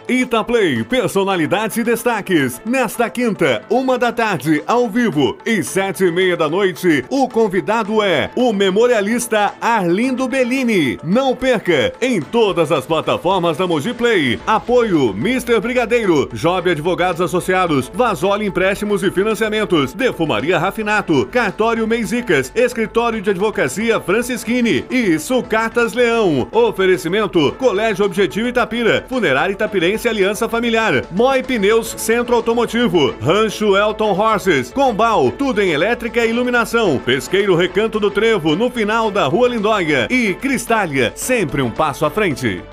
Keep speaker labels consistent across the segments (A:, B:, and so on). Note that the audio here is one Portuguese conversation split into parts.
A: Itaplay, personalidades e destaques. Nesta quinta, 13h, ao vivo, e 19h30, o convidado é o memorialista Arlindo Bellini. Não perca, em todas as plataformas da Mogi Play. Apoio Mr. Brigadeiro, Job Advogados Associados, Vasoli Empréstimos e Financiamentos, Defumaria Rafinato, Cartório Meizicas, Escritório de Advocacia Francisquini e Sucatas Leão. Oferecimento Colégio Objetivo Itapira, Funerária Itapirense Aliança Familiar, Moi Pneus Centro Automotivo, Rancho Elton Horses, Combal, tudo em elétrica e iluminação, Pesqueiro Recanto do Trevo, no final da Rua Lindóia e Cristália, sempre um passo à frente.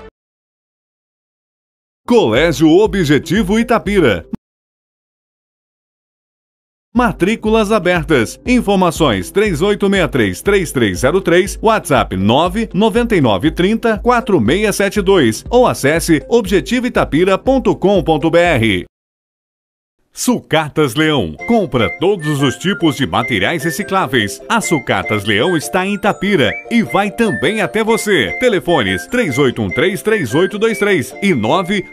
A: Colégio Objetivo Itapira. Matrículas abertas. Informações 3863-3303, WhatsApp 99930-4672 ou acesse objetivoitapira.com.br. Sucatas Leão. Compra todos os tipos de materiais recicláveis. A Sucatas Leão está em Itapira e vai também até você. Telefones 3813-3823 e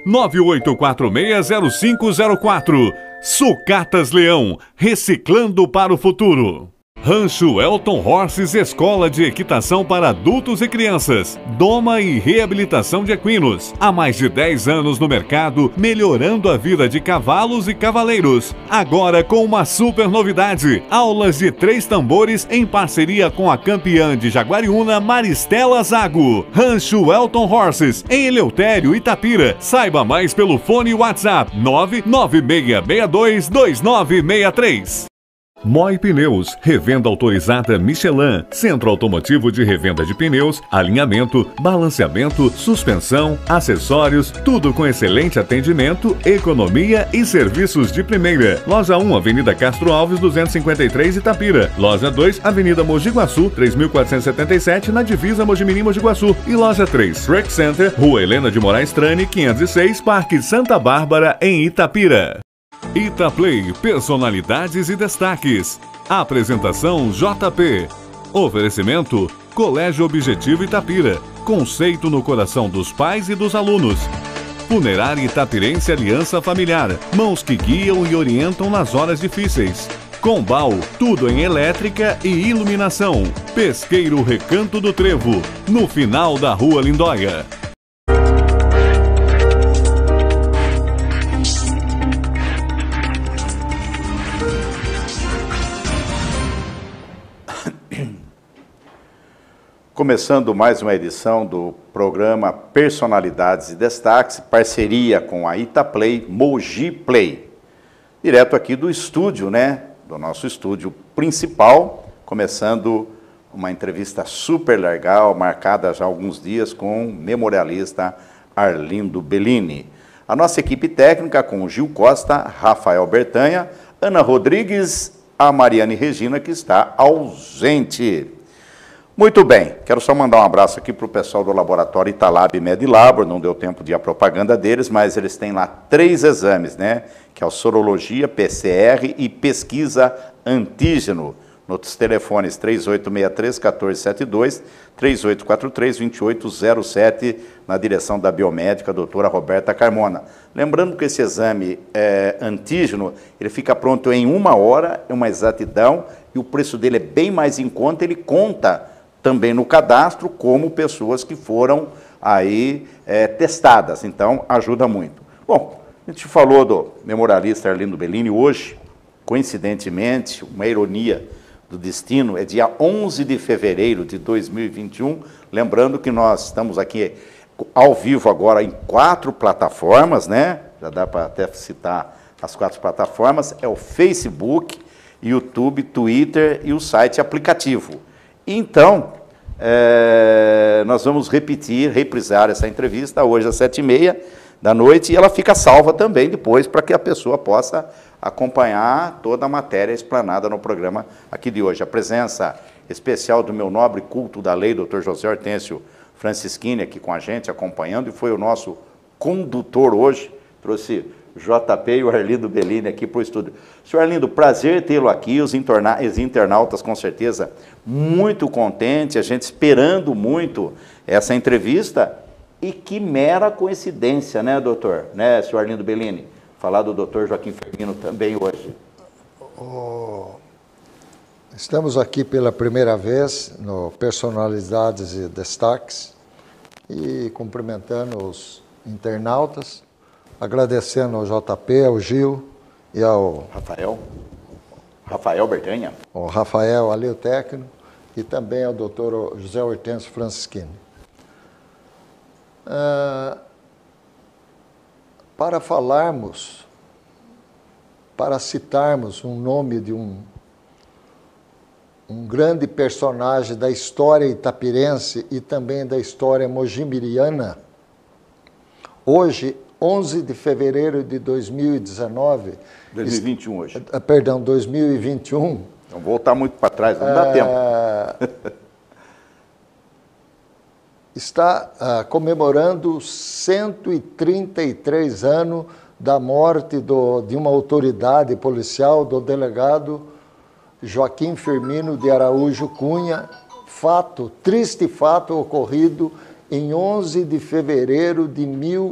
A: 998460504. Sucatas Leão, reciclando para o futuro. Rancho Elton Horses, escola de equitação para adultos e crianças. Doma e reabilitação de equinos. Há mais de 10 anos no mercado, melhorando a vida de cavalos e cavaleiros. Agora com uma super novidade. Aulas de 3 tambores em parceria com a campeã de Jaguariúna, Maristela Zago. Rancho Elton Horses, em Eleutério, Itapira. Saiba mais pelo fone WhatsApp 996622963. Moi Pneus, revenda autorizada Michelin, centro automotivo de revenda de pneus, alinhamento, balanceamento, suspensão, acessórios, tudo com excelente atendimento, economia e serviços de primeira. Loja 1, Avenida Castro Alves, 253, Itapira. Loja 2, Avenida Mogi Guaçu, 3477, na divisa Mojimirim-Mogi Guaçu. E Loja 3, Rec Center, Rua Helena de Moraes Trane, 506, Parque Santa Bárbara, em Itapira. Itaplay, personalidades e destaques. Apresentação JP. Oferecimento Colégio Objetivo Itapira. Conceito no coração dos pais e dos alunos. Funerária Itapirense Aliança Familiar. Mãos que guiam e orientam nas horas difíceis. Combal, tudo em elétrica e iluminação. Pesqueiro Recanto do Trevo, no final da Rua Lindóia.
B: Começando mais uma edição do programa Personalidades e Destaques, parceria com a Itaplay, Mogi Play. Direto aqui do estúdio, né? Do nosso estúdio principal, começando uma entrevista super legal, marcada já há alguns dias com o memorialista Arlindo Bellini. A nossa equipe técnica com Gil Costa, Rafael Bertanha, Ana Rodrigues, a Mariane Regina, que está ausente. Muito bem, quero só mandar um abraço aqui para o pessoal do laboratório Italab Medilabor, não deu tempo de ir a propaganda deles, mas eles têm lá 3 exames, né? Que é o sorologia, PCR e pesquisa antígeno. Nos telefones 3863-1472, 3843-2807, na direção da biomédica doutora Roberta Carmona. Lembrando que esse exame antígeno, ele fica pronto em 1 hora, é uma exatidão, e o preço dele é bem mais em conta, ele conta também no cadastro como pessoas que foram aí testadas, então ajuda muito. Bom, a gente falou do memorialista Arlindo Bellini hoje, coincidentemente, uma ironia do destino, é dia 11 de fevereiro de 2021, lembrando que nós estamos aqui ao vivo agora em 4 plataformas, né? Já dá para até citar as 4 plataformas, é o Facebook, YouTube, Twitter e o site aplicativo. Então, nós vamos reprisar essa entrevista hoje às 7h30 da noite e ela fica salva também depois para que a pessoa possa acompanhar toda a matéria explanada no programa aqui de hoje. A presença especial do meu nobre culto da lei, Dr. José Hortêncio Francisquini, aqui com a gente, acompanhando, e foi o nosso condutor hoje, trouxe JP e o Arlindo Bellini aqui para o estúdio. Senhor Arlindo, prazer tê-lo aqui, os internautas com certeza muito contentes, a gente esperando muito essa entrevista, E que mera coincidência, né, doutor? Né, senhor Arlindo Bellini? Falar do doutor Joaquim Firmino também hoje.
C: Estamos aqui pela primeira vez no Personalidades e Destaques e cumprimentando os internautas, agradecendo ao JP, ao Gil e ao
B: Rafael Bertanha.
C: Ao Rafael, ali o técnico, e também ao doutor José Hortêncio Francisquini. Para falarmos, para citarmos um nome de um grande personagem da história itapirense e também da história mojimiriana, hoje, 11 de fevereiro de 2019...
B: 2021 hoje.
C: Perdão, 2021.
B: Não vou voltar muito para trás, não dá tempo.
C: Está comemorando 133 anos da morte de uma autoridade policial, do delegado Joaquim Firmino de Araújo Cunha, triste fato ocorrido em 11 de fevereiro de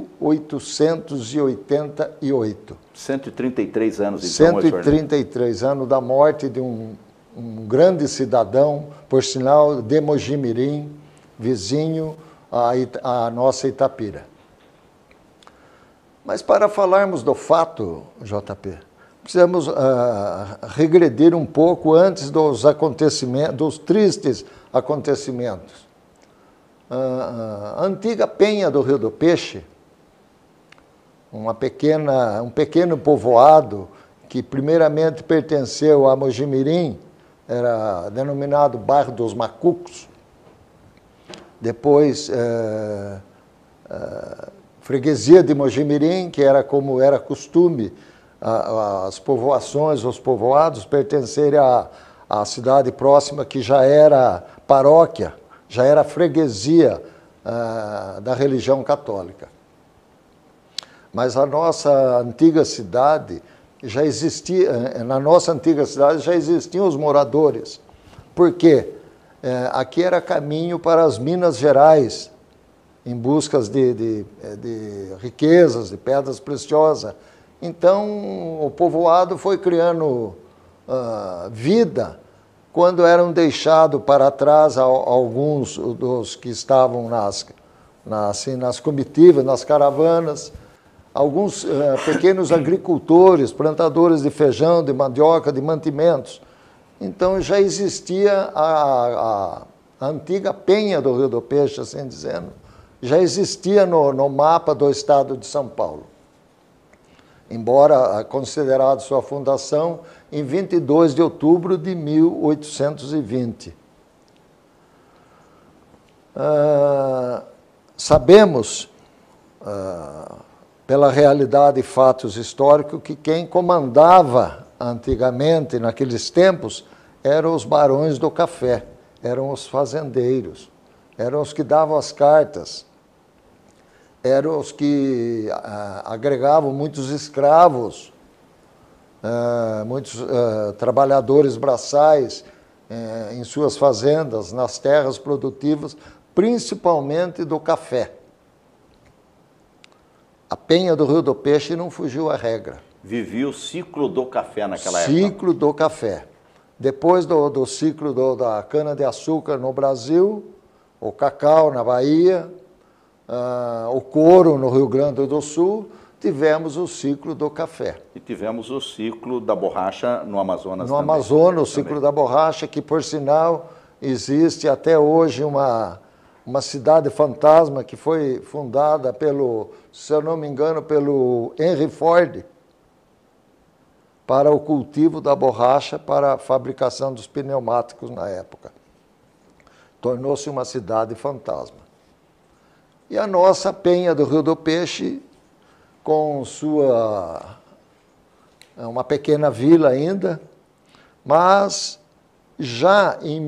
C: 1888.
B: 133 anos, então,
C: 133 anos da morte de um grande cidadão, por sinal, de Mojimirim, vizinho à nossa Itapira. Mas para falarmos do fato, JP, precisamos regredir um pouco antes dos acontecimentos, dos tristes acontecimentos. A antiga Penha do Rio do Peixe, um pequeno povoado que primeiramente pertenceu a Mojimirim, era denominado Bairro dos Macucos, depois freguesia de Mojimirim, que era como era costume as povoações, os povoados pertencerem à cidade próxima, que já era paróquia, já era freguesia da religião católica. Mas a nossa antiga cidade já existia, na nossa antiga cidade já existiam os moradores. Por quê? Aqui era caminho para as Minas Gerais, em busca de riquezas, de pedras preciosas. Então, o povoado foi criando vida quando eram deixados para trás alguns dos que estavam nas comitivas, nas caravanas, alguns pequenos agricultores, plantadores de feijão, de mandioca, de mantimentos. Então, já existia a antiga Penha do Rio do Peixe, assim dizendo, já existia no mapa do estado de São Paulo. Embora considerado sua fundação em 22 de outubro de 1820. Sabemos, pela realidade e fatos históricos, que quem comandava antigamente, naqueles tempos, eram os barões do café, eram os fazendeiros, eram os que davam as cartas, eram os que agregavam muitos escravos, muitos trabalhadores braçais em suas fazendas, nas terras produtivas, principalmente do café. A Penha do Rio do Peixe não fugiu à regra.
B: Vivia o ciclo do café naquela época.
C: Ciclo do café. Depois do ciclo da cana-de-açúcar no Brasil, o cacau na Bahia, o couro no Rio Grande do Sul, tivemos o ciclo do café.
B: E tivemos o ciclo da borracha no Amazonas
C: também. No Amazonas, o ciclo da borracha, que, por sinal, existe até hoje uma cidade fantasma que foi fundada pelo, se eu não me engano, pelo Henry Ford, para o cultivo da borracha para a fabricação dos pneumáticos na época. Tornou-se uma cidade fantasma. E a nossa Penha do Rio do Peixe, com uma pequena vila ainda, mas já em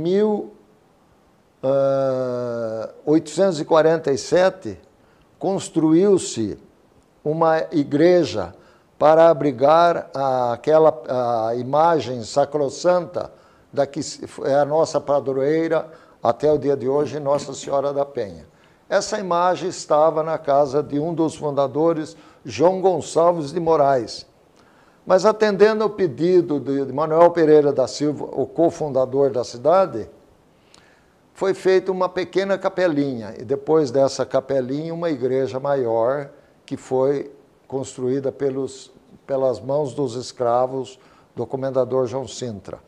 C: 1847 construiu-se uma igreja para abrigar aquela imagem sacrossanta da que é a nossa padroeira até o dia de hoje, Nossa Senhora da Penha. Essa imagem estava na casa de um dos fundadores, João Gonçalves de Moraes. Mas atendendo ao pedido de Manuel Pereira da Silva, o cofundador da cidade, foi feita uma pequena capelinha, e depois dessa capelinha uma igreja maior, que foi construída pelas mãos dos escravos do comendador João Sintra.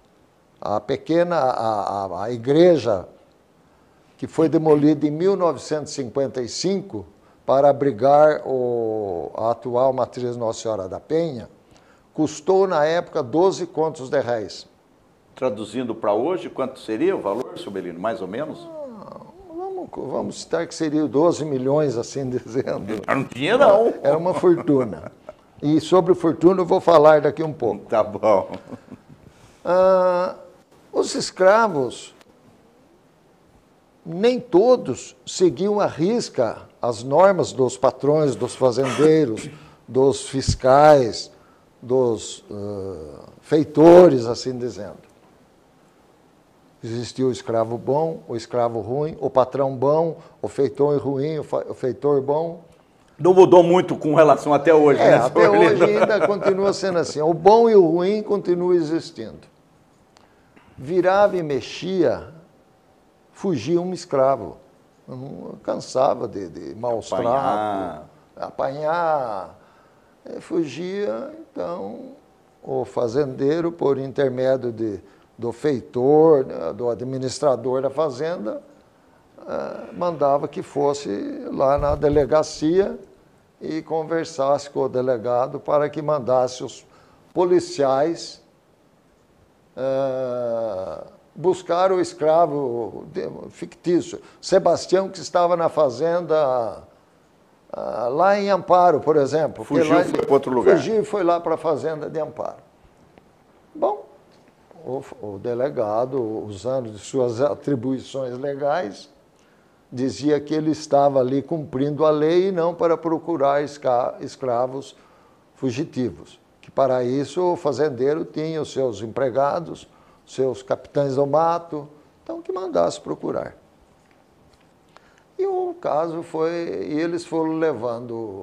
C: A igreja, que foi demolida em 1955 para abrigar a atual matriz Nossa Senhora da Penha, custou na época 12 contos de réis.
B: Traduzindo para hoje, quanto seria o valor, seu Belino, mais ou menos?
C: Vamos citar que seria 12 milhões, assim dizendo.
B: Não tinha, não.
C: Era uma fortuna. E sobre fortuna eu vou falar daqui um pouco.
B: Tá bom.
C: Os escravos, nem todos seguiam à risca as normas dos patrões, dos fazendeiros, dos fiscais, dos feitores, assim dizendo. Existia o escravo bom, o escravo ruim, o patrão bom, o feitor ruim, o feitor bom.
B: Não mudou muito com relação até hoje, né?
C: Até hoje ainda continua sendo assim. O bom e o ruim continuam existindo. Virava e mexia, fugia um escravo. Não cansava de maus tratos, apanhar. Fugia, então, o fazendeiro, por intermédio do feitor, do administrador da fazenda, mandava que fosse lá na delegacia e conversasse com o delegado para que mandasse os policiais buscar o escravo fictício. Sebastião, que estava na fazenda lá em Amparo, por exemplo.
B: Fugiu e foi para outro lugar.
C: Fugiu e foi lá para a fazenda de Amparo. Bom, o delegado, usando de suas atribuições legais, dizia que ele estava ali cumprindo a lei e não para procurar escravos fugitivos. Que para isso o fazendeiro tinha os seus empregados, seus capitães do mato, então que mandasse procurar. E o caso foi, e eles foram levando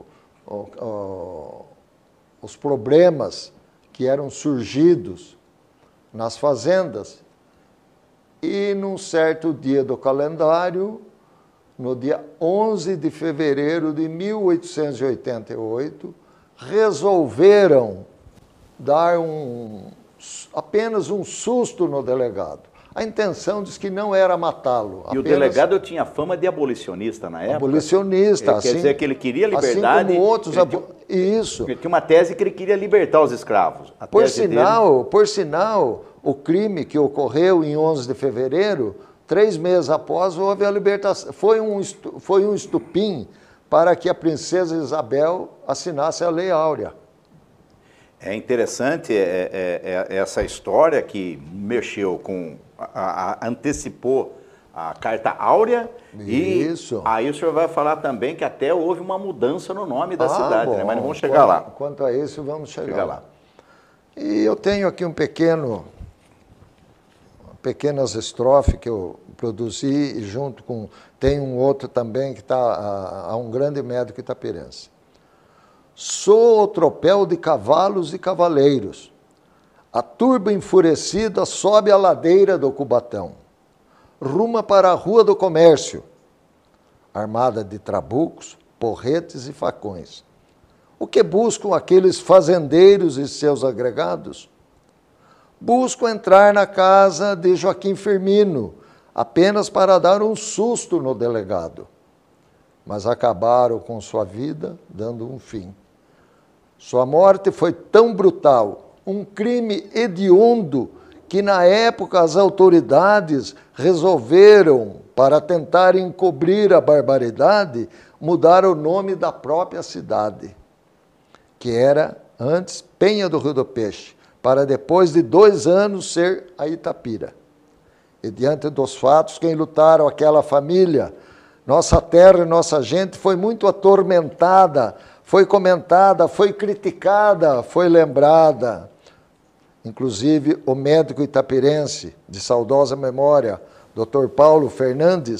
C: os problemas que eram surgidos nas fazendas, e num certo dia do calendário, no dia 11 de fevereiro de 1888, resolveram dar apenas um susto no delegado. A intenção diz que não era matá-lo.
B: E o delegado tinha fama de abolicionista na época.
C: Abolicionista,
B: quer dizer que ele queria liberdade.
C: Assim como outros. Isso.
B: Ele tinha uma tese que ele queria libertar os escravos.
C: Por sinal, o crime que ocorreu em 11 de fevereiro, 3 meses após, houve a libertação. Foi um estupim para que a princesa Isabel assinasse a Lei Áurea.
B: É interessante essa história que mexeu com, antecipou a Carta Áurea.
C: Isso.
B: E aí o senhor vai falar também que até houve uma mudança no nome da cidade, né? Mas não vamos chegar lá.
C: Quanto a isso, vamos chegar lá. E eu tenho aqui pequenas estrofes que eu produzi, e junto com... Tem um outro também que está a um grande médico itapirense. Sou o tropel de cavalos e cavaleiros. A turba enfurecida sobe a ladeira do Cubatão. Ruma para a Rua do Comércio, armada de trabucos, porretes e facões. O que buscam aqueles fazendeiros e seus agregados? Busco entrar na casa de Joaquim Firmino, apenas para dar um susto no delegado. Mas acabaram com sua vida, dando um fim. Sua morte foi tão brutal, um crime hediondo, que na época as autoridades resolveram, para tentar encobrir a barbaridade, mudar o nome da própria cidade, que era antes Penha do Rio do Peixe, para depois de 2 anos ser a Itapira. E diante dos fatos que enlutaram aquela família, nossa terra e nossa gente foi muito atormentada, foi comentada, foi criticada, foi lembrada. Inclusive, o médico itapirense, de saudosa memória, Dr. Paulo Fernandes,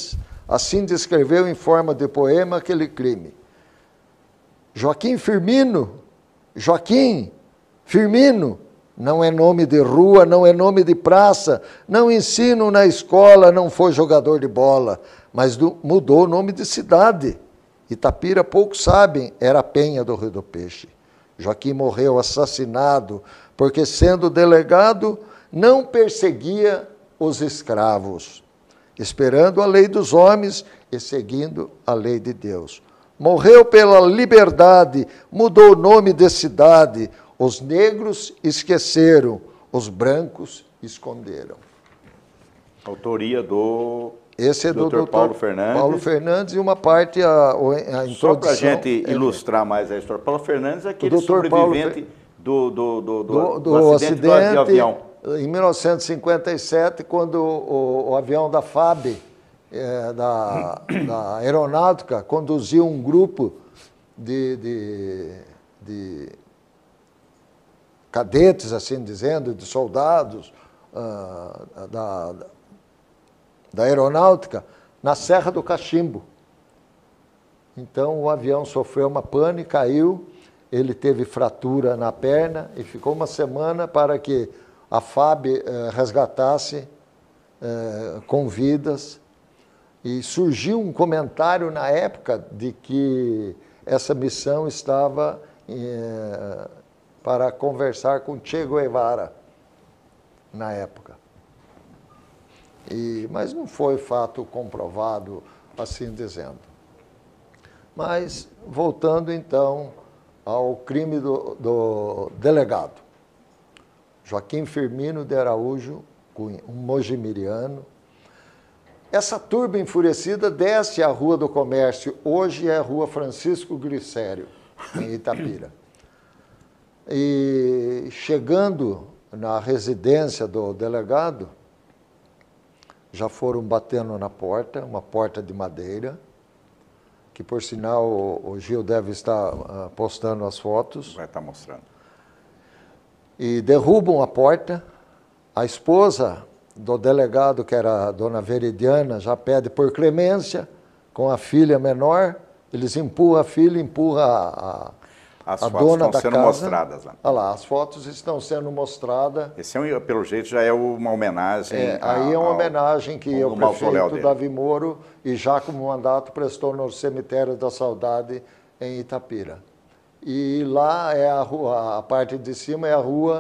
C: Assim descreveu em forma de poema aquele crime. Joaquim Firmino, Joaquim Firmino, não é nome de rua, não é nome de praça, não ensino na escola, não foi jogador de bola, mas mudou o nome de cidade. Itapira, poucos sabem, era a Penha do Rio do Peixe. Joaquim morreu assassinado porque, sendo delegado, não perseguia os escravos, esperando a lei dos homens e seguindo a lei de Deus. Morreu pela liberdade, mudou o nome de cidade. Os negros esqueceram, os brancos esconderam.
B: Autoria do
C: Esse é do Dr.
B: Paulo Fernandes.
C: Paulo Fernandes e uma parte, a introdução.
B: Só para a gente ilustrar mais a história. Paulo Fernandes é aquele sobrevivente do acidente de avião.
C: Em 1957, quando o avião da FAB, da aeronáutica, conduziu um grupo de cadetes, assim dizendo, de soldados da aeronáutica, na Serra do Cachimbo. Então, o avião sofreu uma pane, caiu, ele teve fratura na perna e ficou uma semana para que a FAB resgatasse com vidas. E surgiu um comentário na época de que essa missão estava para conversar com Che Guevara, na época. Mas não foi fato comprovado, assim dizendo. Mas, voltando então ao crime do delegado. Joaquim Firmino de Araújo Cunha, um mojimiriano. Essa turba enfurecida desce a Rua do Comércio, hoje é a Rua Francisco Glicério, em Itapira. E chegando na residência do delegado, já foram batendo na porta, uma porta de madeira, que por sinal o Gil deve estar postando as fotos.
B: Vai estar mostrando.
C: E derrubam a porta. A esposa do delegado, que era a dona Veridiana, já pede por clemência com a filha menor. Eles empurram a filha, empurram a dona da casa. As fotos estão sendo
B: mostradas lá.
C: Olha lá, as fotos estão sendo mostradas.
B: Esse, pelo jeito, já é uma homenagem.
C: Aí é uma homenagem que o prefeito Davi Moro e Jacomo Mandato prestou no Cemitério da Saudade, em Itapira. E lá é a rua, a parte de cima é a rua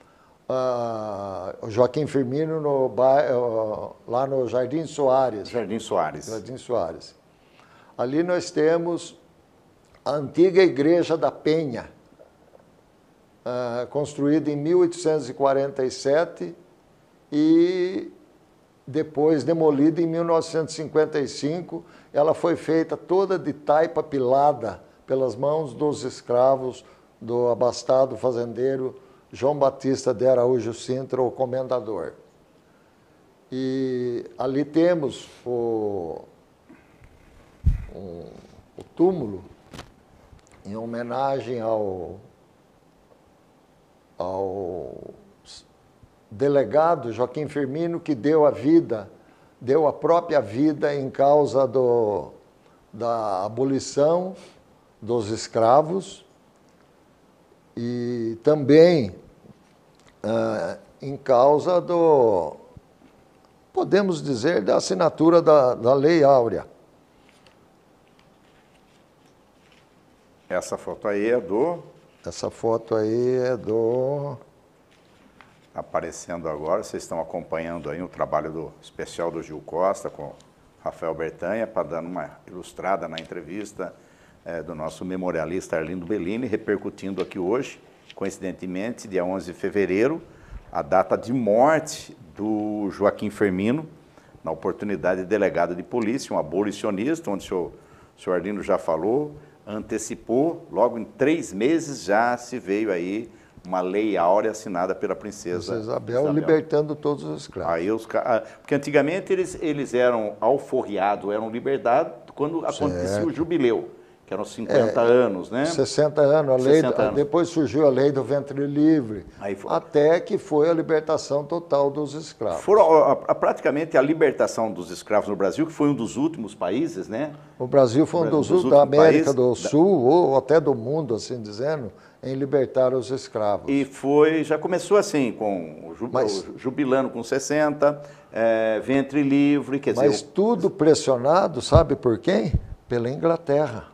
C: Joaquim Firmino, lá no Jardim Soares.
B: Jardim Soares.
C: Jardim Soares. Ali nós temos a antiga Igreja da Penha, construída em 1847 e depois demolida em 1955. Ela foi feita toda de taipa pilada pelas mãos dos escravos do abastado fazendeiro João Batista de Araújo Sintra, o comendador. E ali temos o túmulo em homenagem ao delegado Joaquim Firmino, que deu a própria vida em causa da abolição dos escravos e também em causa podemos dizer, da assinatura da Lei Áurea.
B: Essa foto aí é do...
C: Essa foto aí é do...
B: Aparecendo agora, vocês estão acompanhando aí o trabalho especial do Gil Costa com Rafael Bertanha, para dar uma ilustrada na entrevista do nosso memorialista Arlindo Bellini, repercutindo aqui hoje, coincidentemente, dia 11 de fevereiro, a data de morte do Joaquim Firmino, na oportunidade de delegado de polícia, um abolicionista, onde o senhor Arlindo já falou, antecipou, logo em 3 meses já se veio aí uma lei áurea assinada pela princesa
C: Isabel, libertando todos os escravos.
B: Aí porque antigamente eles eram alforriados, eram liberdade quando acontecia o jubileu, que eram 50 anos, né?
C: 60 anos,
B: 60 anos.
C: Depois surgiu a lei do ventre livre, até que foi a libertação total dos escravos.
B: Praticamente a libertação dos escravos no Brasil, que foi um dos últimos países, né?
C: O Brasil foi um dos últimos da América do Sul, ou até do mundo, assim dizendo, em libertar os escravos.
B: E já começou assim, com o jubilando com 60, ventre livre, quer dizer...
C: Mas tudo pressionado, sabe por quem? Pela Inglaterra.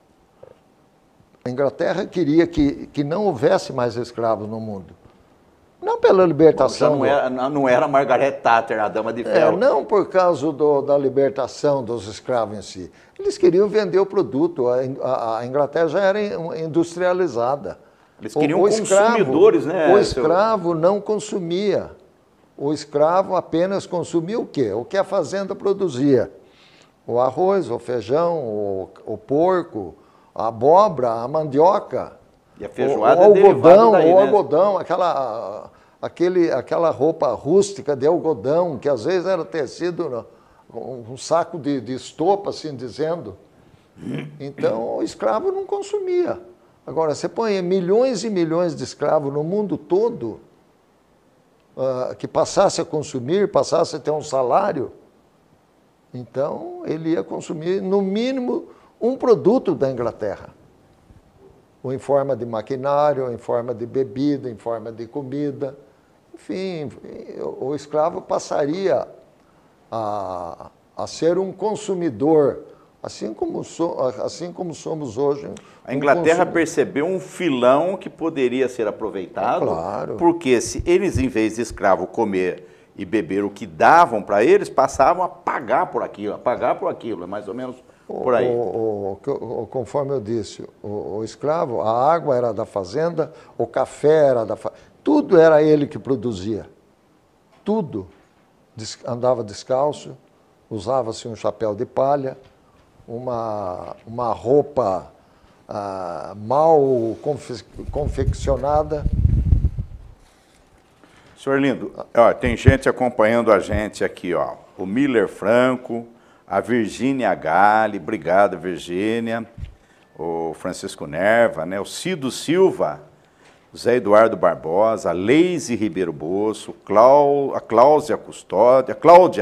C: A Inglaterra queria que não houvesse mais escravos no mundo. Não pela libertação...
B: Bom, não era Margaret Thatcher, a dama de ferro.
C: Não por causa da libertação dos escravos em si. Eles queriam vender o produto. A Inglaterra já era industrializada.
B: Eles queriam consumidores, né?
C: O escravo não consumia. O escravo apenas consumia o quê? O que a fazenda produzia. O arroz, o feijão, o porco, a abóbora, a mandioca,
B: e a feijoada
C: o algodão, aquela roupa rústica de algodão, que às vezes era tecido, um saco de estopa, assim dizendo. Então, o escravo não consumia. Agora, você põe milhões e milhões de escravos no mundo todo, que passasse a consumir, passasse a ter um salário, então ele ia consumir, no mínimo, um produto da Inglaterra. Ou em forma de maquinário, ou em forma de bebida, em forma de comida. Enfim, o escravo passaria a ser um consumidor, assim como somos hoje.
B: A Inglaterra percebeu um filão que poderia ser aproveitado,
C: claro.
B: Porque se eles, em vez de escravo comer e beber o que davam para eles, passavam a pagar por aquilo, é mais ou menos por aí.
C: Conforme eu disse, o escravo, a água era da fazenda, o café era da fazenda, tudo era ele que produzia, tudo. Andava descalço, usava-se um chapéu de palha, uma roupa mal confeccionada.
B: Senhor Lindo, tem gente acompanhando a gente aqui, o Miller Franco, a Virgínia Gali, obrigado, Virgínia, o Francisco Nerva, né? O Cido Silva, Zé Eduardo Barbosa, a Leise Ribeiro Bosso, a Cláudia Custódio,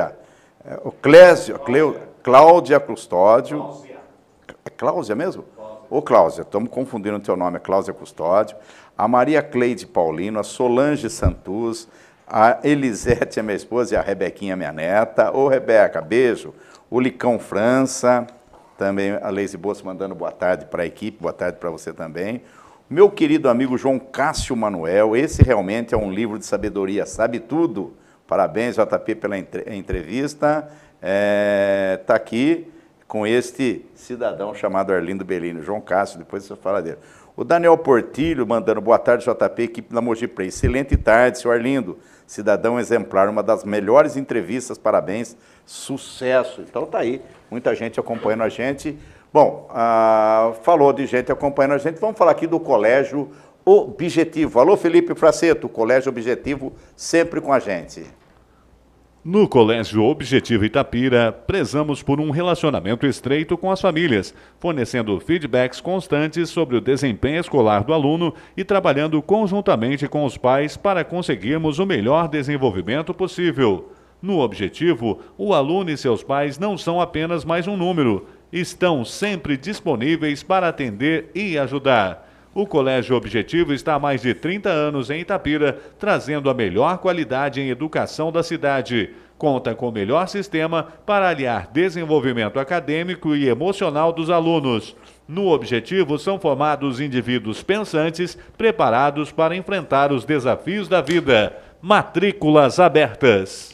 B: Cláudia Custódio. É Cláudia mesmo? Ô Cláudia, estamos confundindo o teu nome, é Cláudia Custódio. A Maria Cleide Paulino, a Solange Santus, a Elisete, a minha esposa, e a Rebequinha, minha neta. Ô Rebeca, beijo. O Licão França, também a Leise Bosso mandando boa tarde para a equipe, boa tarde para você também. Meu querido amigo João Cássio Manuel, esse realmente é um livro de sabedoria, sabe tudo. Parabéns, JP, pela entrevista. Está aqui com este cidadão chamado Arlindo Bellini, João Cássio, depois você fala dele. O Daniel Portilho mandando boa tarde, JP, equipe da Mogi Play. Excelente tarde, senhor Arlindo. Cidadão exemplar, uma das melhores entrevistas, parabéns, sucesso. Então tá aí, muita gente acompanhando a gente. Bom, falou de gente acompanhando a gente, vamos falar aqui do Colégio Objetivo. Alô, Felipe Fraceto, Colégio Objetivo, sempre com a gente.
A: No Colégio Objetivo Itapira, prezamos por um relacionamento estreito com as famílias, fornecendo feedbacks constantes sobre o desempenho escolar do aluno e trabalhando conjuntamente com os pais para conseguirmos o melhor desenvolvimento possível. No Objetivo, o aluno e seus pais não são apenas mais um número, estão sempre disponíveis para atender e ajudar. O Colégio Objetivo está há mais de 30 anos em Itapira, trazendo a melhor qualidade em educação da cidade. Conta com o melhor sistema para aliar desenvolvimento acadêmico e emocional dos alunos. No Objetivo são formados indivíduos pensantes, preparados para enfrentar os desafios da vida. Matrículas abertas.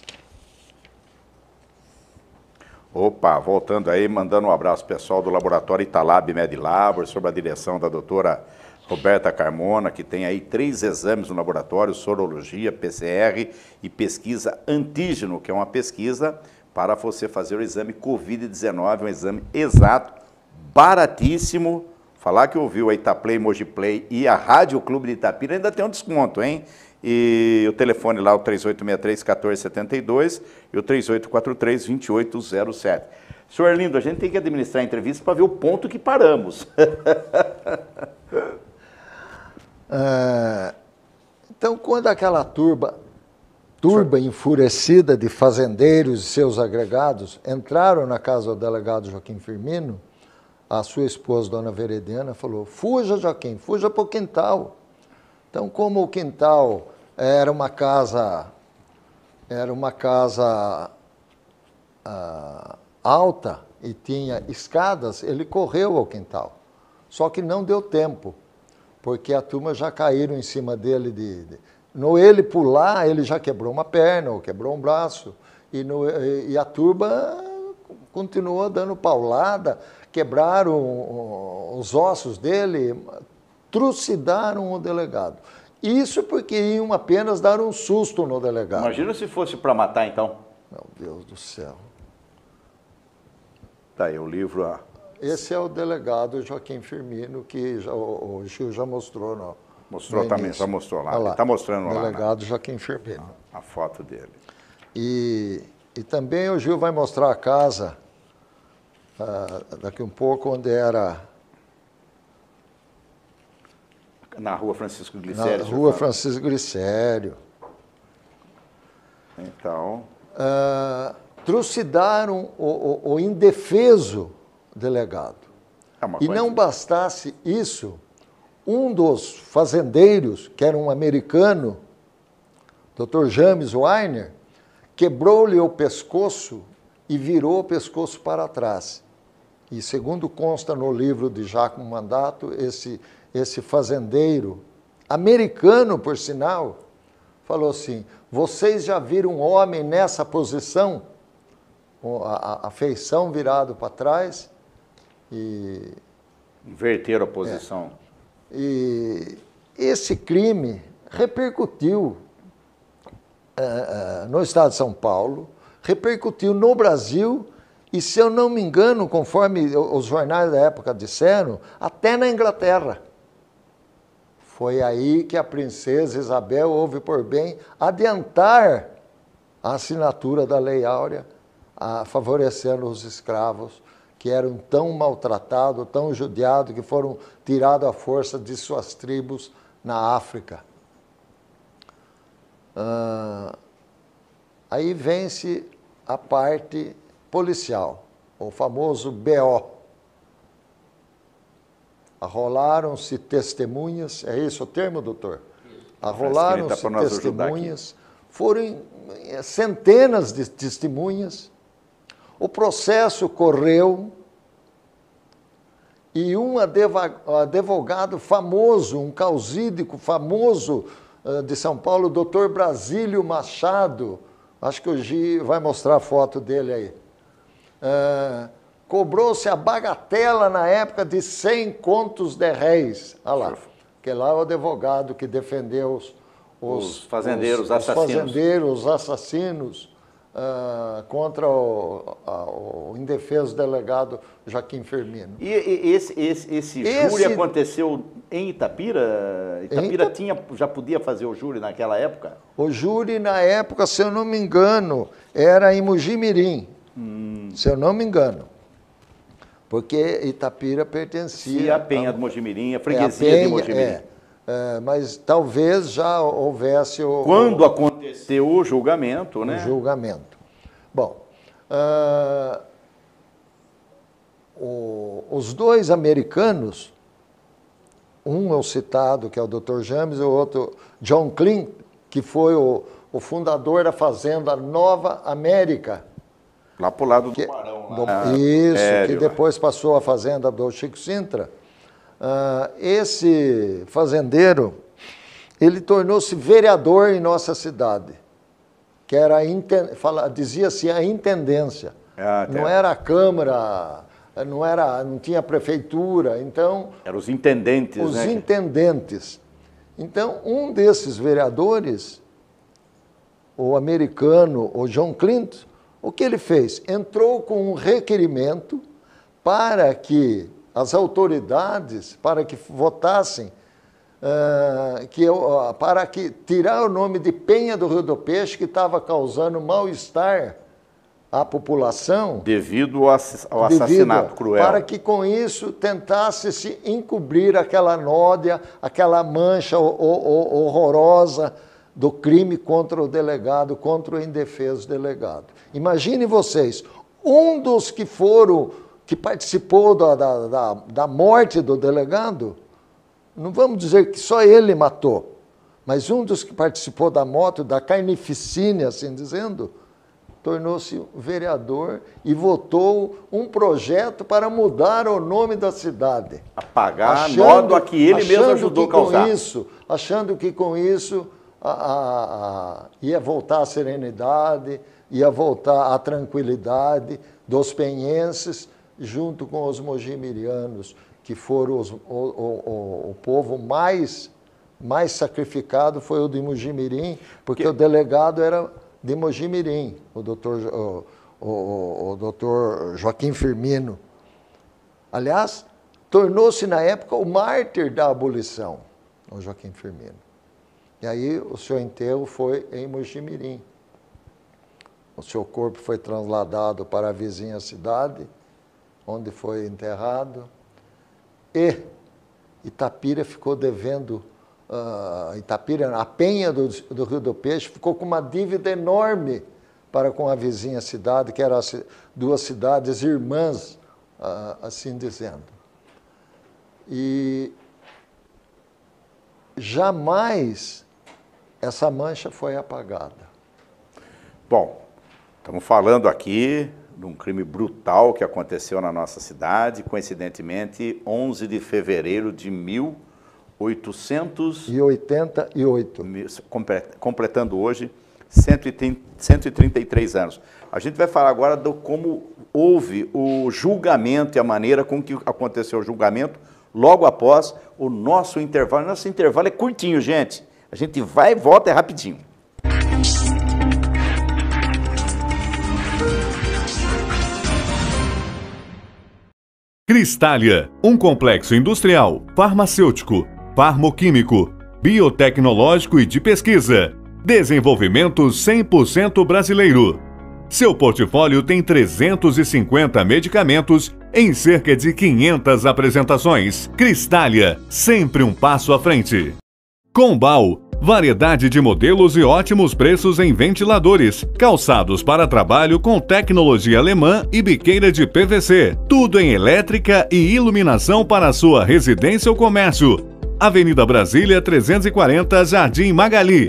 B: Opa, voltando aí, mandando um abraço pessoal do Laboratório Italab Medilabor, sob a direção da doutora Roberta Carmona, que tem aí 3 exames no laboratório, sorologia, PCR e pesquisa antígeno, que é uma pesquisa para você fazer o exame Covid-19, um exame exato, baratíssimo. Falar que ouviu a Itaplay, Mogi Play e a Rádio Clube de Itapira ainda tem um desconto, hein? E o telefone lá, o 3863-1472 e o 3843-2807. Senhor Arlindo, a gente tem que administrar a entrevista para ver o ponto que paramos.
C: Então, quando aquela turba enfurecida de fazendeiros e seus agregados entraram na casa do delegado Joaquim Firmino, a sua esposa, dona Verediana, falou: fuja, Joaquim, fuja para o quintal. Então, como o quintal era uma casa alta e tinha escadas, ele correu ao quintal. Só que não deu tempo, porque a turma já caíram em cima dele. No ele pular, ele já quebrou uma perna, ou quebrou um braço, e a turma continuou dando paulada, quebraram os ossos dele, trucidaram o delegado. Isso porque iam apenas dar um susto no delegado.
B: Imagina se fosse para matar, então.
C: Meu Deus do céu.
B: Tá aí o livro.
C: Esse é o delegado Joaquim Firmino, que o Gil já mostrou.
B: Mostrou também, já mostrou lá. Ele está mostrando lá.
C: Delegado Joaquim Firmino.
B: A foto dele.
C: E também o Gil vai mostrar a casa, daqui um pouco, onde era...
B: Na rua Francisco Glicério.
C: Na rua Francisco Glicério.
B: Então...
C: trucidaram o indefeso delegado. E não bastasse isso, um dos fazendeiros, que era um americano, Dr. James Weiner, quebrou-lhe o pescoço e virou o pescoço para trás. E segundo consta no livro de Giacomo Mandato, esse fazendeiro, americano por sinal, falou assim: vocês já viram um homem nessa posição? A feição virado para trás e...
B: Inverteram a posição.
C: E esse crime repercutiu no estado de São Paulo, repercutiu no Brasil e, se eu não me engano, conforme os jornais da época disseram, até na Inglaterra. Foi aí que a princesa Isabel houve por bem adiantar a assinatura da Lei Áurea, favorecendo os escravos que eram tão maltratados, tão judiados, que foram tirados à força de suas tribos na África. Aí vence a parte policial, o famoso BO. Arrolaram-se testemunhas, é isso o termo, doutor? Arrolaram-se testemunhas, foram centenas de testemunhas. O processo correu e um advogado famoso, um causídico famoso de São Paulo, o doutor Brasílio Machado, acho que o Gi vai mostrar a foto dele aí, cobrou-se a bagatela na época de 100 contos de réis. Olha lá, que lá é o advogado que defendeu os
B: fazendeiros assassinos.
C: Os fazendeiros assassinos contra o indefeso delegado Joaquim Firmino.
B: E esse júri aconteceu em Itapira? Itapira já podia fazer o júri naquela época?
C: O júri, na época, se eu não me engano, era em Mogi-mirim, se eu não me engano. Porque Itapira pertencia...
B: a Penha do Mogi-mirim, a freguesia de Mogi-mirim.
C: Mas talvez já houvesse
B: Quando aconteceu o julgamento, né?
C: O julgamento. Bom, os dois americanos, um é o citado, que é o Dr. James, e o outro, John Clint, que foi o fundador da fazenda Nova América.
B: Lá para o lado do Barão.
C: Que depois passou a fazenda do Chico Sintra. Esse fazendeiro, ele tornou-se vereador em nossa cidade, que era, dizia-se a intendência, não era a Câmara, não tinha prefeitura, então...
B: Eram os intendentes,
C: Os intendentes. Então, um desses vereadores, o americano, o John Clint, o que ele fez? Entrou com um requerimento para que as autoridades, para que votassem, para que tirar o nome de Penha do Rio do Peixe, que estava causando mal-estar à população...
B: Devido ao assassinato cruel.
C: Para que com isso tentasse se encobrir aquela nódia, aquela mancha horrorosa do crime contra o delegado, contra o indefeso delegado. Imaginem vocês, um dos que participou da morte do delegado, não vamos dizer que só ele matou, mas um dos que participou da morte, da carnificina, assim dizendo, tornou-se vereador e votou um projeto para mudar o nome da cidade.
B: Apagar a nódoa que ele mesmo ajudou a causar.
C: Achando que com isso ia voltar a serenidade, ia voltar a tranquilidade dos penhenses, junto com os mojimirianos, que foram o povo mais sacrificado, foi o de Mojimirim, porque o delegado era de Mojimirim, o doutor Joaquim Firmino. Aliás, tornou-se na época o mártir da abolição, o Joaquim Firmino. E aí o seu enterro foi em Mojimirim. O seu corpo foi trasladado para a vizinha cidade, onde foi enterrado, e Itapira ficou devendo, a Penha do Rio do Peixe ficou com uma dívida enorme para com a vizinha cidade, que eram duas cidades irmãs, assim dizendo. E jamais essa mancha foi apagada.
B: Bom, estamos falando aqui de um crime brutal que aconteceu na nossa cidade, coincidentemente, 11 de fevereiro de 1888, completando hoje 133 anos. A gente vai falar agora de como houve o julgamento e a maneira com que aconteceu o julgamento logo após o nosso intervalo. Nosso intervalo é curtinho, gente. A gente vai e volta, é rapidinho.
A: Cristália, um complexo industrial, farmacêutico, farmoquímico, biotecnológico e de pesquisa. Desenvolvimento 100% brasileiro. Seu portfólio tem 350 medicamentos em cerca de 500 apresentações. Cristália, sempre um passo à frente. Combal, variedade de modelos e ótimos preços em ventiladores, calçados para trabalho com tecnologia alemã e biqueira de PVC. Tudo em elétrica e iluminação para sua residência ou comércio. Avenida Brasília 340, Jardim Magali,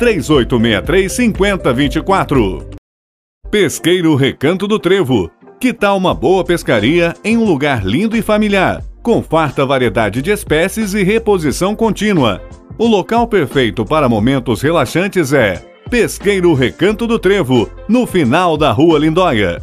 A: 3863-5024. Pesqueiro Recanto do Trevo. Que tal uma boa pescaria em um lugar lindo e familiar, com farta variedade de espécies e reposição contínua? O local perfeito para momentos relaxantes é Pesqueiro Recanto do Trevo, no final da Rua Lindóia.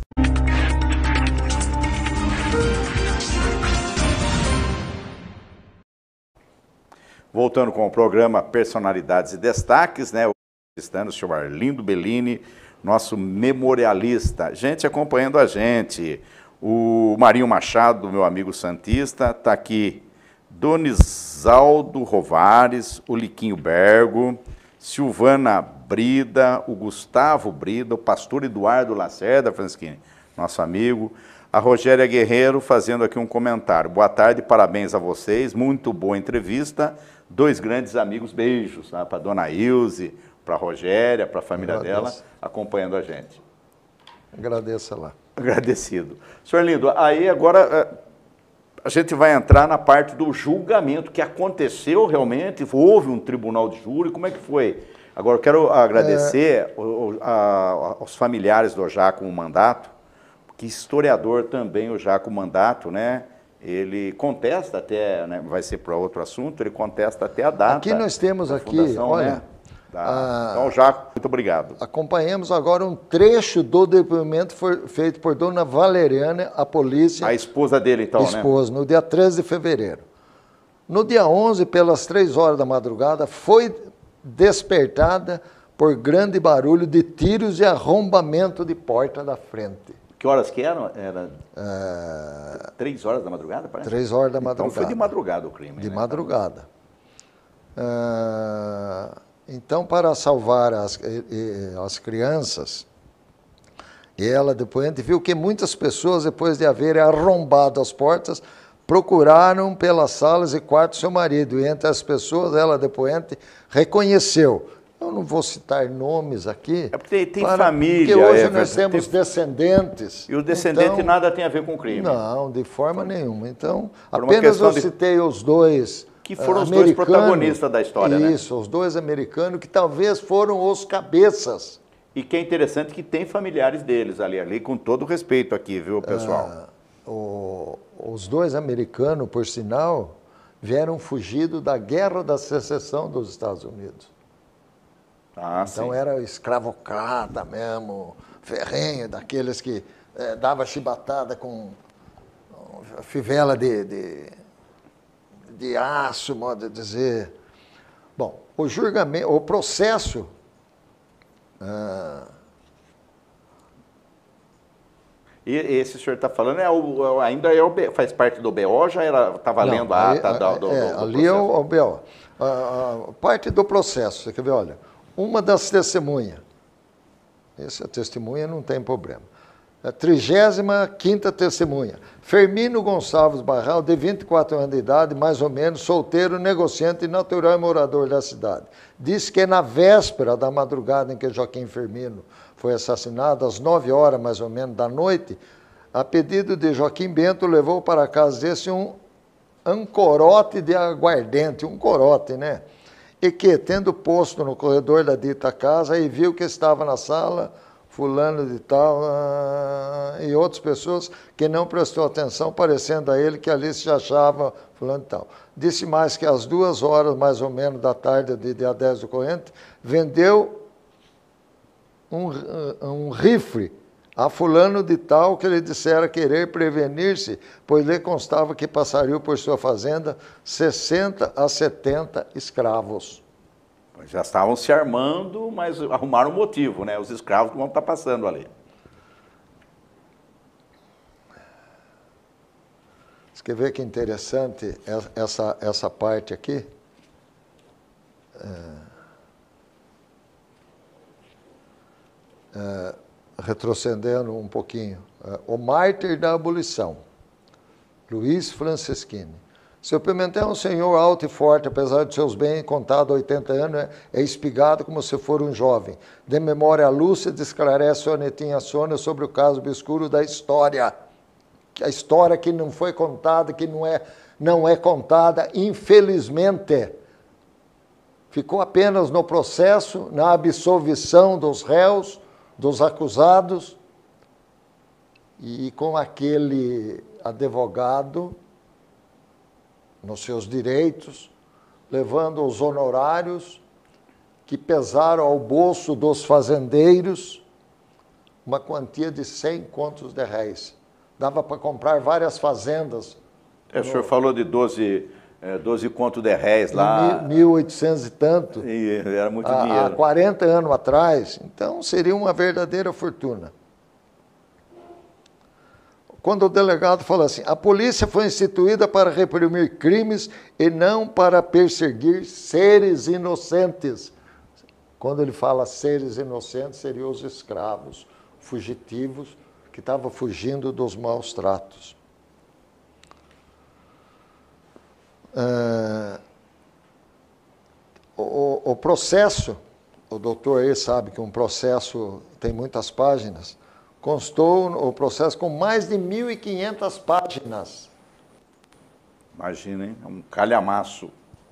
B: Voltando com o programa Personalidades e Destaques, né? Estando o senhor Arlindo Bellini, nosso memorialista. Gente acompanhando a gente. O Marinho Machado, meu amigo santista, está aqui. Donisaldo Rovares, o Liquinho Bergo, Silvana Brida, o Gustavo Brida, o pastor Eduardo Lacerda, Francisquini, nosso amigo. A Rogéria Guerreiro fazendo aqui um comentário. Boa tarde, parabéns a vocês, muito boa entrevista. Dois grandes amigos, beijos, tá? Para a dona Ilze, para a Rogéria, para a família dela, acompanhando a gente.
C: Agradeça lá.
B: Agradecido. Senhor Lindo, aí agora a gente vai entrar na parte do julgamento que aconteceu realmente, houve um tribunal de júri, como é que foi? Agora eu quero agradecer aos familiares do Jaco Mandato, que historiador também o Jaco Mandato, né? Ele contesta até, né, vai ser para outro assunto, ele contesta até a data.
C: Aqui nós temos
B: olha, né? Então, Jaco, muito obrigado.
C: Acompanhamos agora um trecho do depoimento feito por dona Valeriana, a polícia.
B: A esposa dele, então,
C: esposa, né? No dia 13 de fevereiro. No dia 11, pelas 3 horas da madrugada, foi despertada por grande barulho de tiros e arrombamento de porta da frente.
B: Que horas que eram? Era 3 horas da madrugada, parece?
C: 3 horas da madrugada.
B: Então foi de madrugada o crime.
C: De
B: né?
C: madrugada. Então, para salvar as crianças E ela, depoente, viu que muitas pessoas, depois de haverem arrombado as portas, procuraram pelas salas e quartos seu marido. E entre as pessoas, ela, depoente, reconheceu. Eu não vou citar nomes aqui.
B: É porque tem família.
C: Porque hoje nós temos descendentes.
B: E o descendente
C: então,
B: nada tem a ver com crime.
C: Não, de forma nenhuma. Então,
B: por
C: apenas eu citei os dois
B: que foram os dois protagonistas da história, né?
C: Isso, os dois americanos que talvez foram os cabeças.
B: E que é interessante que tem familiares deles ali com todo respeito aqui, viu, pessoal?
C: Os dois americanos, por sinal, vieram fugidos da Guerra da Secessão dos Estados Unidos.
B: Ah,
C: então
B: sim.
C: Era escravocrata mesmo, ferrenho, daqueles que dava chibatada com fivela de aço, modo de dizer. Bom, o julgamento, o processo...
B: E esse senhor está falando ainda faz parte do BO, já está valendo a ata do
C: ali
B: processo?
C: É o BO. Parte do processo, você quer ver, olha, uma das testemunhas, essa testemunha não tem problema, a 35ª testemunha, Firmino Gonçalves Barral, de 24 anos de idade, mais ou menos, solteiro, negociante e natural e morador da cidade. Diz que na véspera da madrugada em que Joaquim Firmino foi assassinado, às 9 horas mais ou menos da noite, a pedido de Joaquim Bento, levou para casa desse um corote de aguardente, um corote, né? E que, tendo posto no corredor da dita casa, e viu que estava na sala fulano de tal, e outras pessoas que não prestou atenção, parecendo a ele que ali se achava fulano de tal. Disse mais que às 2 horas, mais ou menos, da tarde de dia 10 do corrente, vendeu um rifle a fulano de tal que ele dissera querer prevenir-se, pois lhe constava que passaria por sua fazenda 60 a 70 escravos.
B: Já estavam se armando, mas arrumaram um motivo, né? Os escravos que vão estar passando ali.
C: Você quer ver que interessante essa parte aqui? Retrocedendo um pouquinho. O mártir da abolição, Luiz Franceschini. Seu Pimentel é um senhor alto e forte, apesar de seus bens, contado a 80 anos, é espigado como se for um jovem. De memória lúcida, esclarece sonetinha Sônia sobre o caso obscuro da história. A história que não foi contada, que não é contada, infelizmente. Ficou apenas no processo, na absolvição dos réus, dos acusados, e com aquele advogado nos seus direitos, levando os honorários que pesaram ao bolso dos fazendeiros uma quantia de 100 contos de réis. Dava para comprar várias fazendas.
B: O senhor falou de 12 contos de réis lá.
C: 1800 e tanto.
B: E era muito dinheiro.
C: Há 40 anos atrás. Então, seria uma verdadeira fortuna. Quando o delegado falou assim, a polícia foi instituída para reprimir crimes e não para perseguir seres inocentes. Quando ele fala seres inocentes, seriam os escravos, fugitivos, que estavam fugindo dos maus tratos. O processo, o doutor aí sabe que um processo tem muitas páginas, constou o processo com mais de 1.500 páginas.
B: Imagina, hein? É um calhamaço.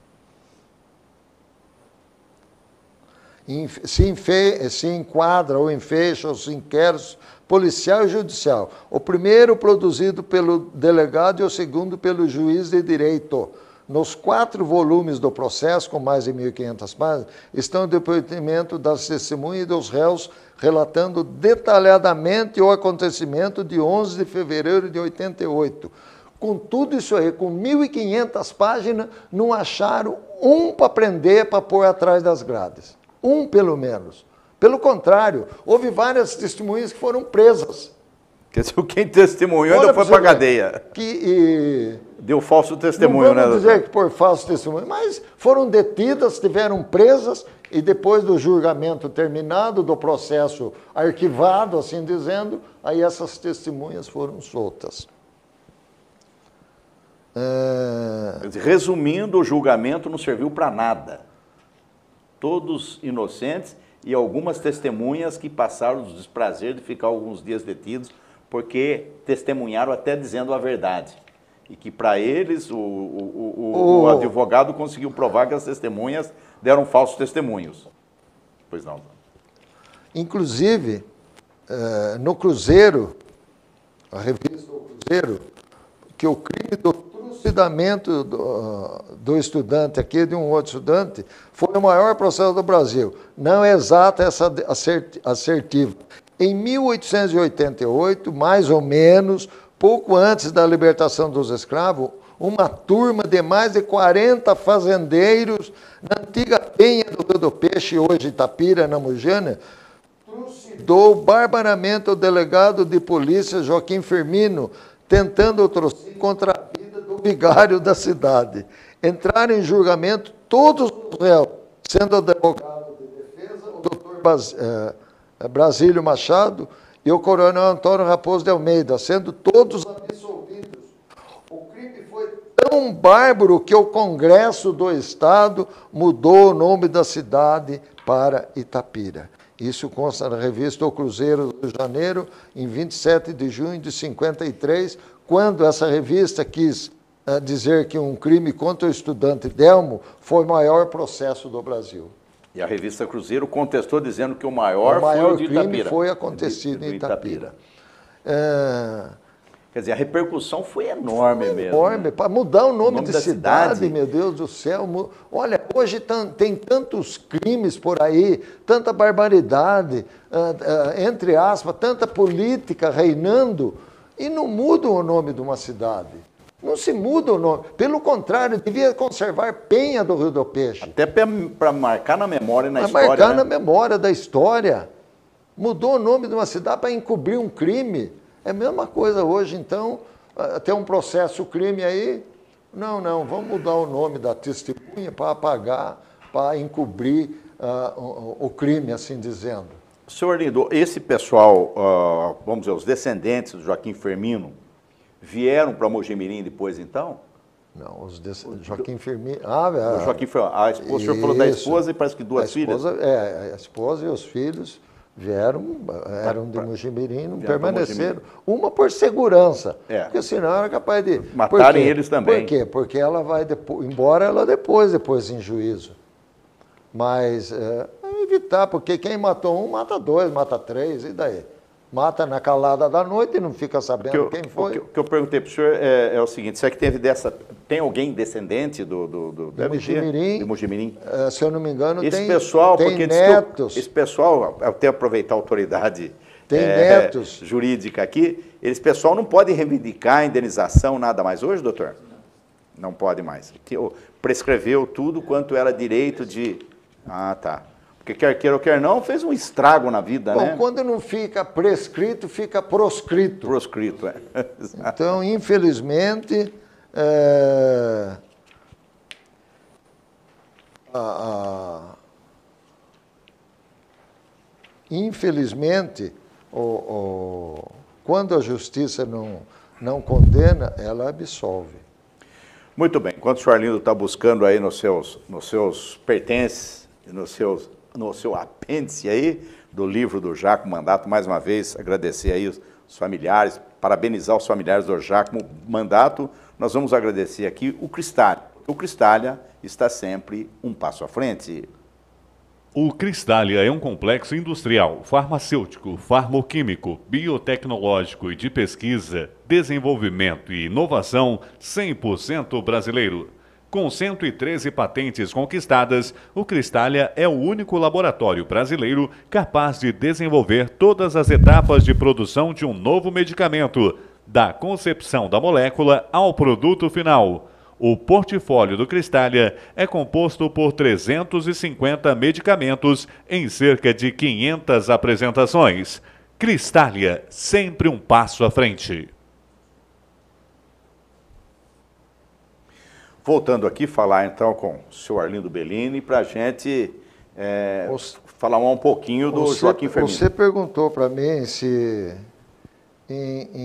C: Se enquadra ou enfecha os inquéritos policial e judicial. O primeiro produzido pelo delegado e o segundo pelo juiz de direito. Nos 4 volumes do processo, com mais de 1.500 páginas, estão o depoimento das testemunhas e dos réus relatando detalhadamente o acontecimento de 11 de fevereiro de 88. Com tudo isso aí, com 1.500 páginas, não acharam um para prender, para pôr atrás das grades. Um, pelo menos. Pelo contrário, houve várias testemunhas que foram presas.
B: Quer dizer, quem testemunhou ainda foi para a cadeia. Deu falso testemunho,
C: não vamos
B: né,
C: dizer
B: doutor?
C: que por falso testemunho, mas foram detidas, estiveram presas e depois do julgamento terminado, do processo arquivado, assim dizendo, aí essas testemunhas foram soltas.
B: Resumindo, o julgamento não serviu para nada. Todos inocentes e algumas testemunhas que passaram o desprazer de ficar alguns dias detidos porque testemunharam até dizendo a verdade. E que para eles o advogado conseguiu provar que as testemunhas deram falsos testemunhos. Pois não.
C: Inclusive, no Cruzeiro, a revista do Cruzeiro, que o crime do trucidamento do estudante aqui, de um outro estudante, foi o maior processo do Brasil. Não é exata essa assertiva. Em 1888, mais ou menos, pouco antes da libertação dos escravos, uma turma de mais de 40 fazendeiros na antiga Penha do Rio do Peixe, hoje Itapira, na Mujana, trucidou barbaramente o delegado de polícia Joaquim Firmino, tentando trouxer contra a vida do vigário da cidade. Entraram em julgamento todos os réus, sendo o advogado de defesa o doutor Brasílio Machado e o coronel Antônio Raposo de Almeida, sendo todos absolvidos. O crime foi tão bárbaro que o Congresso do Estado mudou o nome da cidade para Itapira. Isso consta na revista O Cruzeiro do Rio de Janeiro, em 27 de junho de 53, quando essa revista quis dizer que um crime contra o estudante Delmo foi o maior processo do Brasil.
B: E a revista Cruzeiro contestou dizendo que o maior foi o de Itapira.
C: Crime foi acontecido em Itapira.
B: Quer dizer, a repercussão foi enorme mesmo.
C: Enorme,
B: né?
C: para mudar o nome
B: da
C: cidade, meu Deus do céu. Olha, hoje tem tantos crimes por aí, tanta barbaridade, entre aspas, tanta política reinando, e não muda o nome de uma cidade. Não se muda o nome. Pelo contrário, devia conservar Penha do Rio do Peixe.
B: Até para marcar na memória e na história.
C: Para marcar,
B: né?
C: na memória da história. Mudou o nome de uma cidade para encobrir um crime. É a mesma coisa hoje, então, tem um processo crime aí. Não, vamos mudar o nome da testemunha para apagar, para encobrir o crime, assim dizendo.
B: Senhor Lindo, esse pessoal, vamos dizer, os descendentes do Joaquim Firmino, vieram para Mojimirim depois, então?
C: Não, Joaquim Firmino...
B: O Joaquim Firmino, o senhor falou da esposa e parece que duas filhas?
C: A esposa e os filhos eram de Mojimirim, não permaneceram. Uma por segurança, porque senão era capaz de...
B: Matarem eles também.
C: Por quê? Porque ela vai embora ela depois em juízo. Mas evitar, porque quem matou um, mata dois, mata três, e daí? Mata na calada da noite e não fica sabendo quem foi.
B: O que eu perguntei para o senhor é o seguinte, será que tem alguém descendente
C: de Mojimirim?
B: De Mojimirim?
C: Se eu não me engano,
B: esse pessoal,
C: tem
B: porque
C: netos.
B: Esse pessoal, até aproveitar a autoridade
C: netos.
B: Jurídica aqui, esse pessoal não pode reivindicar indenização, nada mais hoje, doutor? Não pode mais. Prescreveu tudo quanto era direito de... Ah, tá. Porque quer queira ou quer não, fez um estrago na vida, né?
C: Bom, quando não fica prescrito, fica proscrito.
B: Proscrito,
C: Então, infelizmente, quando a justiça não condena, ela absolve.
B: Muito bem. Enquanto o senhor Arlindo está buscando aí nos seus pertences, no seu apêndice aí, do livro do Giacomo Mandato, mais uma vez, agradecer aí os familiares, parabenizar os familiares do Giacomo Mandato, nós vamos agradecer aqui o Cristália. O Cristália está sempre um passo à frente.
A: O Cristália é um complexo industrial, farmacêutico, farmoquímico, biotecnológico e de pesquisa, desenvolvimento e inovação 100% brasileiro. Com 113 patentes conquistadas, o Cristália é o único laboratório brasileiro capaz de desenvolver todas as etapas de produção de um novo medicamento, da concepção da molécula ao produto final. O portfólio do Cristália é composto por 350 medicamentos em cerca de 500 apresentações. Cristália, sempre um passo à frente.
B: Voltando aqui, falar então com o senhor Arlindo Bellini para a gente falar um pouquinho do Joaquim Firmino.
C: Você perguntou para mim se em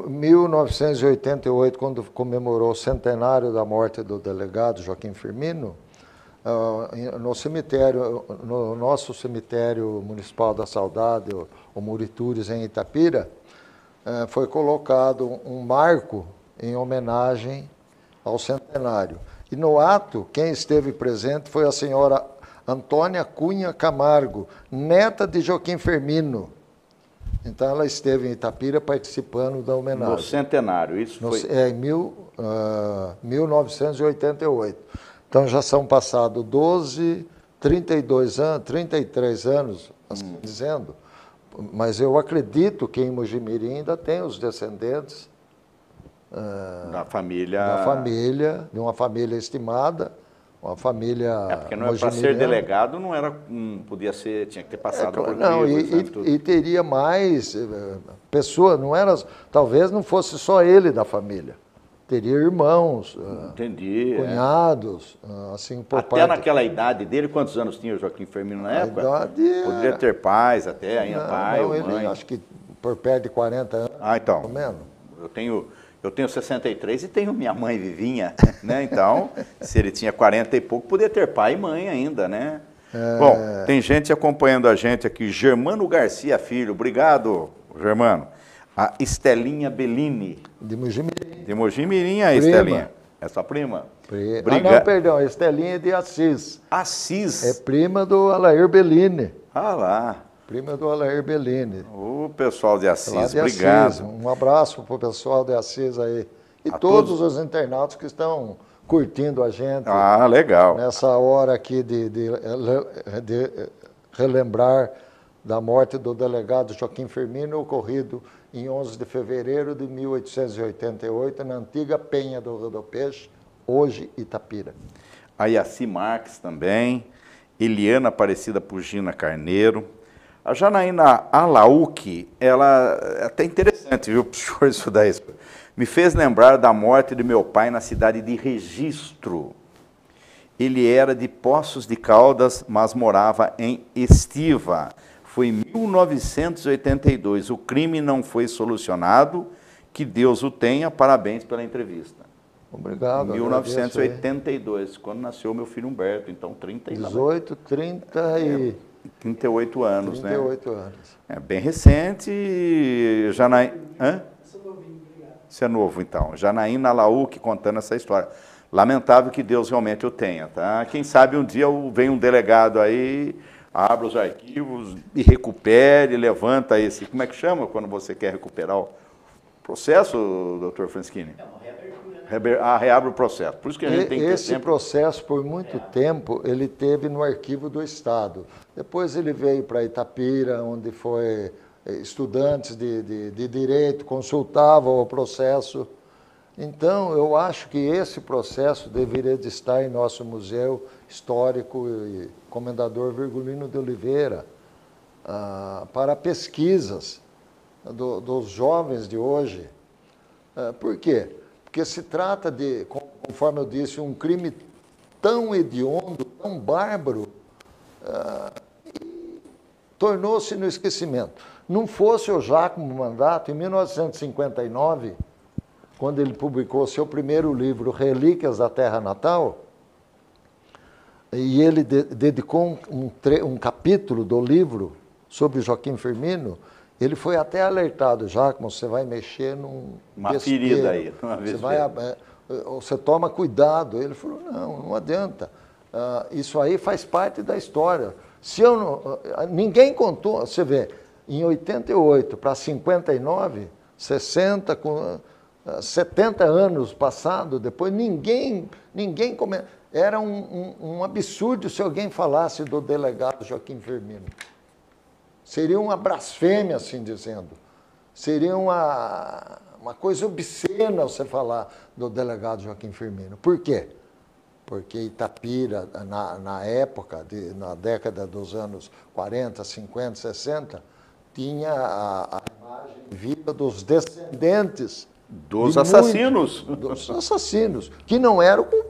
C: 1988, quando comemorou o centenário da morte do delegado Joaquim Firmino, no cemitério, no nosso cemitério municipal da Saudade, o Muritures, em Itapira, foi colocado um marco em homenagem ao centenário. E no ato, quem esteve presente foi a senhora Antônia Cunha Camargo, neta de Joaquim Firmino. Então ela esteve em Itapira participando da homenagem.
B: No centenário, isso foi?
C: Em 1988. Então já são passados 33 anos, assim dizendo, mas eu acredito que em Mojimirim ainda tem os descendentes
B: da família,
C: de uma família estimada, uma família.
B: Porque não é para ser delegado, podia ser, tinha que ter passado por
C: não, e teria mais pessoas, não era, talvez não fosse só ele da família, teria irmãos, cunhados, assim por
B: até naquela idade dele, quantos anos tinha o Joaquim Firmino na época? Poderia ter pais até, ainda pai ou mãe.
C: Ele, acho que por perto de 40 anos,
B: então,
C: pelo menos.
B: Eu tenho 63 e tenho minha mãe vivinha, né? Então, se ele tinha 40 e pouco, podia ter pai e mãe ainda, né? Bom, tem gente acompanhando a gente aqui, Germano Garcia Filho, obrigado, Germano. A Estelinha Bellini.
C: De Mojimirim.
B: De Mojimirim, a Estelinha. É sua prima?
C: Não, perdão, a Estelinha é de Assis.
B: Assis?
C: É prima do Alair Bellini.
B: Ah lá.
C: Prima do Alair Bellini.
B: O pessoal de Assis, obrigado.
C: Assis. Um abraço para o pessoal de Assis aí. E todos os internautas que estão curtindo a gente.
B: Ah, legal.
C: Nessa hora aqui de relembrar da morte do delegado Joaquim Firmino, ocorrido em 11 de fevereiro de 1888, na antiga Penha do Rio do Peixe, hoje Itapira.
B: A Yaci Marques também, Eliana Aparecida Pugina Carneiro. A Janaína Alaúque, ela é até interessante, viu, professor, isso daí. Me fez lembrar da morte de meu pai na cidade de Registro. Ele era de Poços de Caldas, mas morava em Estiva. Foi em 1982. O crime não foi solucionado. Que Deus o tenha. Parabéns pela entrevista.
C: Obrigado.
B: 1982, quando nasceu meu filho Humberto. Então,
C: 38
B: anos,
C: 38
B: né?
C: anos.
B: É bem recente. Você é novo, então. Janaína Alaúque contando essa história. Lamentável que Deus realmente o tenha, tá? Quem sabe um dia vem um delegado aí, abra os arquivos e recupere, levanta esse... Como é que chama quando você quer recuperar o processo, doutor Franschini? Reabre o processo. Por isso que a gente tem que ter
C: esse processo, por muito tempo, ele teve no arquivo do Estado. Depois ele veio para Itapira, onde foi estudantes de direito, consultavam o processo. Então, eu acho que esse processo deveria de estar em nosso Museu Histórico e Comendador Virgulino de Oliveira, para pesquisas dos jovens de hoje. Por quê? Porque se trata de, conforme eu disse, um crime tão hediondo, tão bárbaro, tornou-se no esquecimento. Não fosse o Giacomo Mandato, em 1959, quando ele publicou seu primeiro livro, Relíquias da Terra Natal, e ele dedicou um capítulo do livro sobre Joaquim Firmino, ele foi até alertado: Giacomo, você vai mexer
B: uma ferida aí.
C: Você toma cuidado. Ele falou: não adianta. Isso aí faz parte da história. Ninguém contou, você vê, em 88 para 59, 60, 70 anos passados, depois ninguém era um absurdo se alguém falasse do delegado Joaquim Firmino. Seria uma blasfêmia, assim dizendo. Seria uma coisa obscena você falar do delegado Joaquim Firmino. Por quê? Porque Itapira, na época, na década dos anos 40, 50, 60, tinha a imagem viva dos descendentes
B: dos assassinos.
C: Dos assassinos, que não eram culpados.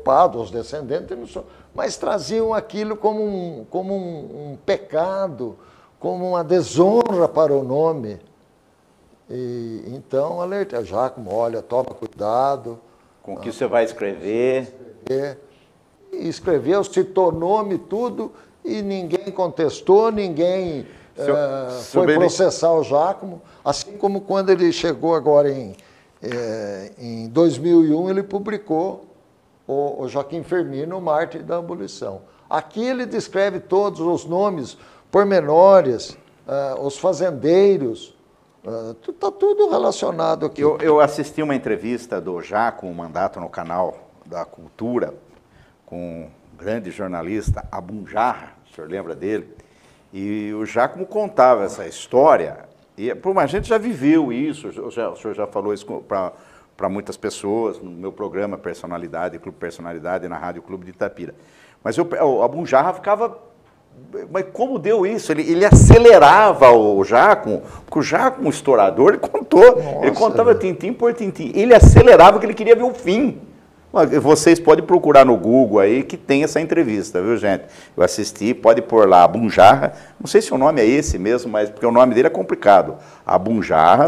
C: preocupados, os descendentes não são, mas traziam aquilo como um pecado, como uma desonra para o nome. E, então, alerta, Jácomo, olha, toma cuidado.
B: Com o que você vai escrever.
C: E escreveu, citou nome, tudo, e ninguém contestou, ninguém foi processar o Jácomo, assim como quando ele chegou agora em 2001, ele publicou o Joaquim Firmino, o Mártir da Abolição. Aqui ele descreve todos os nomes pormenores, os fazendeiros, está tudo relacionado aqui.
B: Eu assisti uma entrevista do Jácomo Mandato no canal da Cultura, com um grande jornalista, Abum Jarra, o senhor lembra dele? E o Jácomo contava essa história, e a gente já viveu isso, o senhor já falou isso para muitas pessoas, no meu programa Personalidade, Clube Personalidade, na Rádio Clube de Itapira. Mas o Abum Jarra ficava... Mas como deu isso? Ele acelerava o Jácomo, porque o Jácomo, estourador, ele contou, ele contava tintim por tintim, ele acelerava que ele queria ver o fim. Vocês podem procurar no Google aí que tem essa entrevista, viu, gente? Eu assisti, pode pôr lá, Abum Jarra, não sei se o nome é esse mesmo, mas porque o nome dele é complicado. Abum Jarra,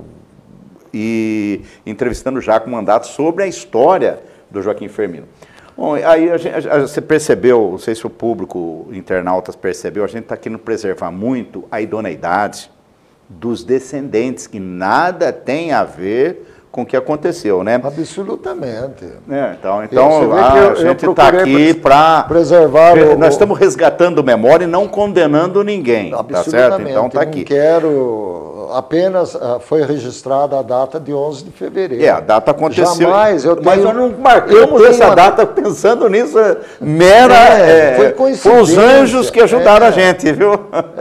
B: e entrevistando o Jácomo Mandato sobre a história do Joaquim Firmino. Bom, aí você percebeu, não sei se o público, internautas percebeu, a gente está querendo preservar muito a idoneidade dos descendentes, que nada tem a ver com o que aconteceu, né?
C: Absolutamente.
B: Então a gente está aqui para
C: preservar.
B: Nós estamos resgatando memória e não condenando ninguém, tá certo? Então está aqui.
C: Não quero, apenas foi registrada a data de 11 de fevereiro.
B: A data aconteceu.
C: Jamais,
B: mas nós não marcamos essa data pensando nisso,
C: foi coincidência.
B: Foi os anjos que ajudaram a gente, viu?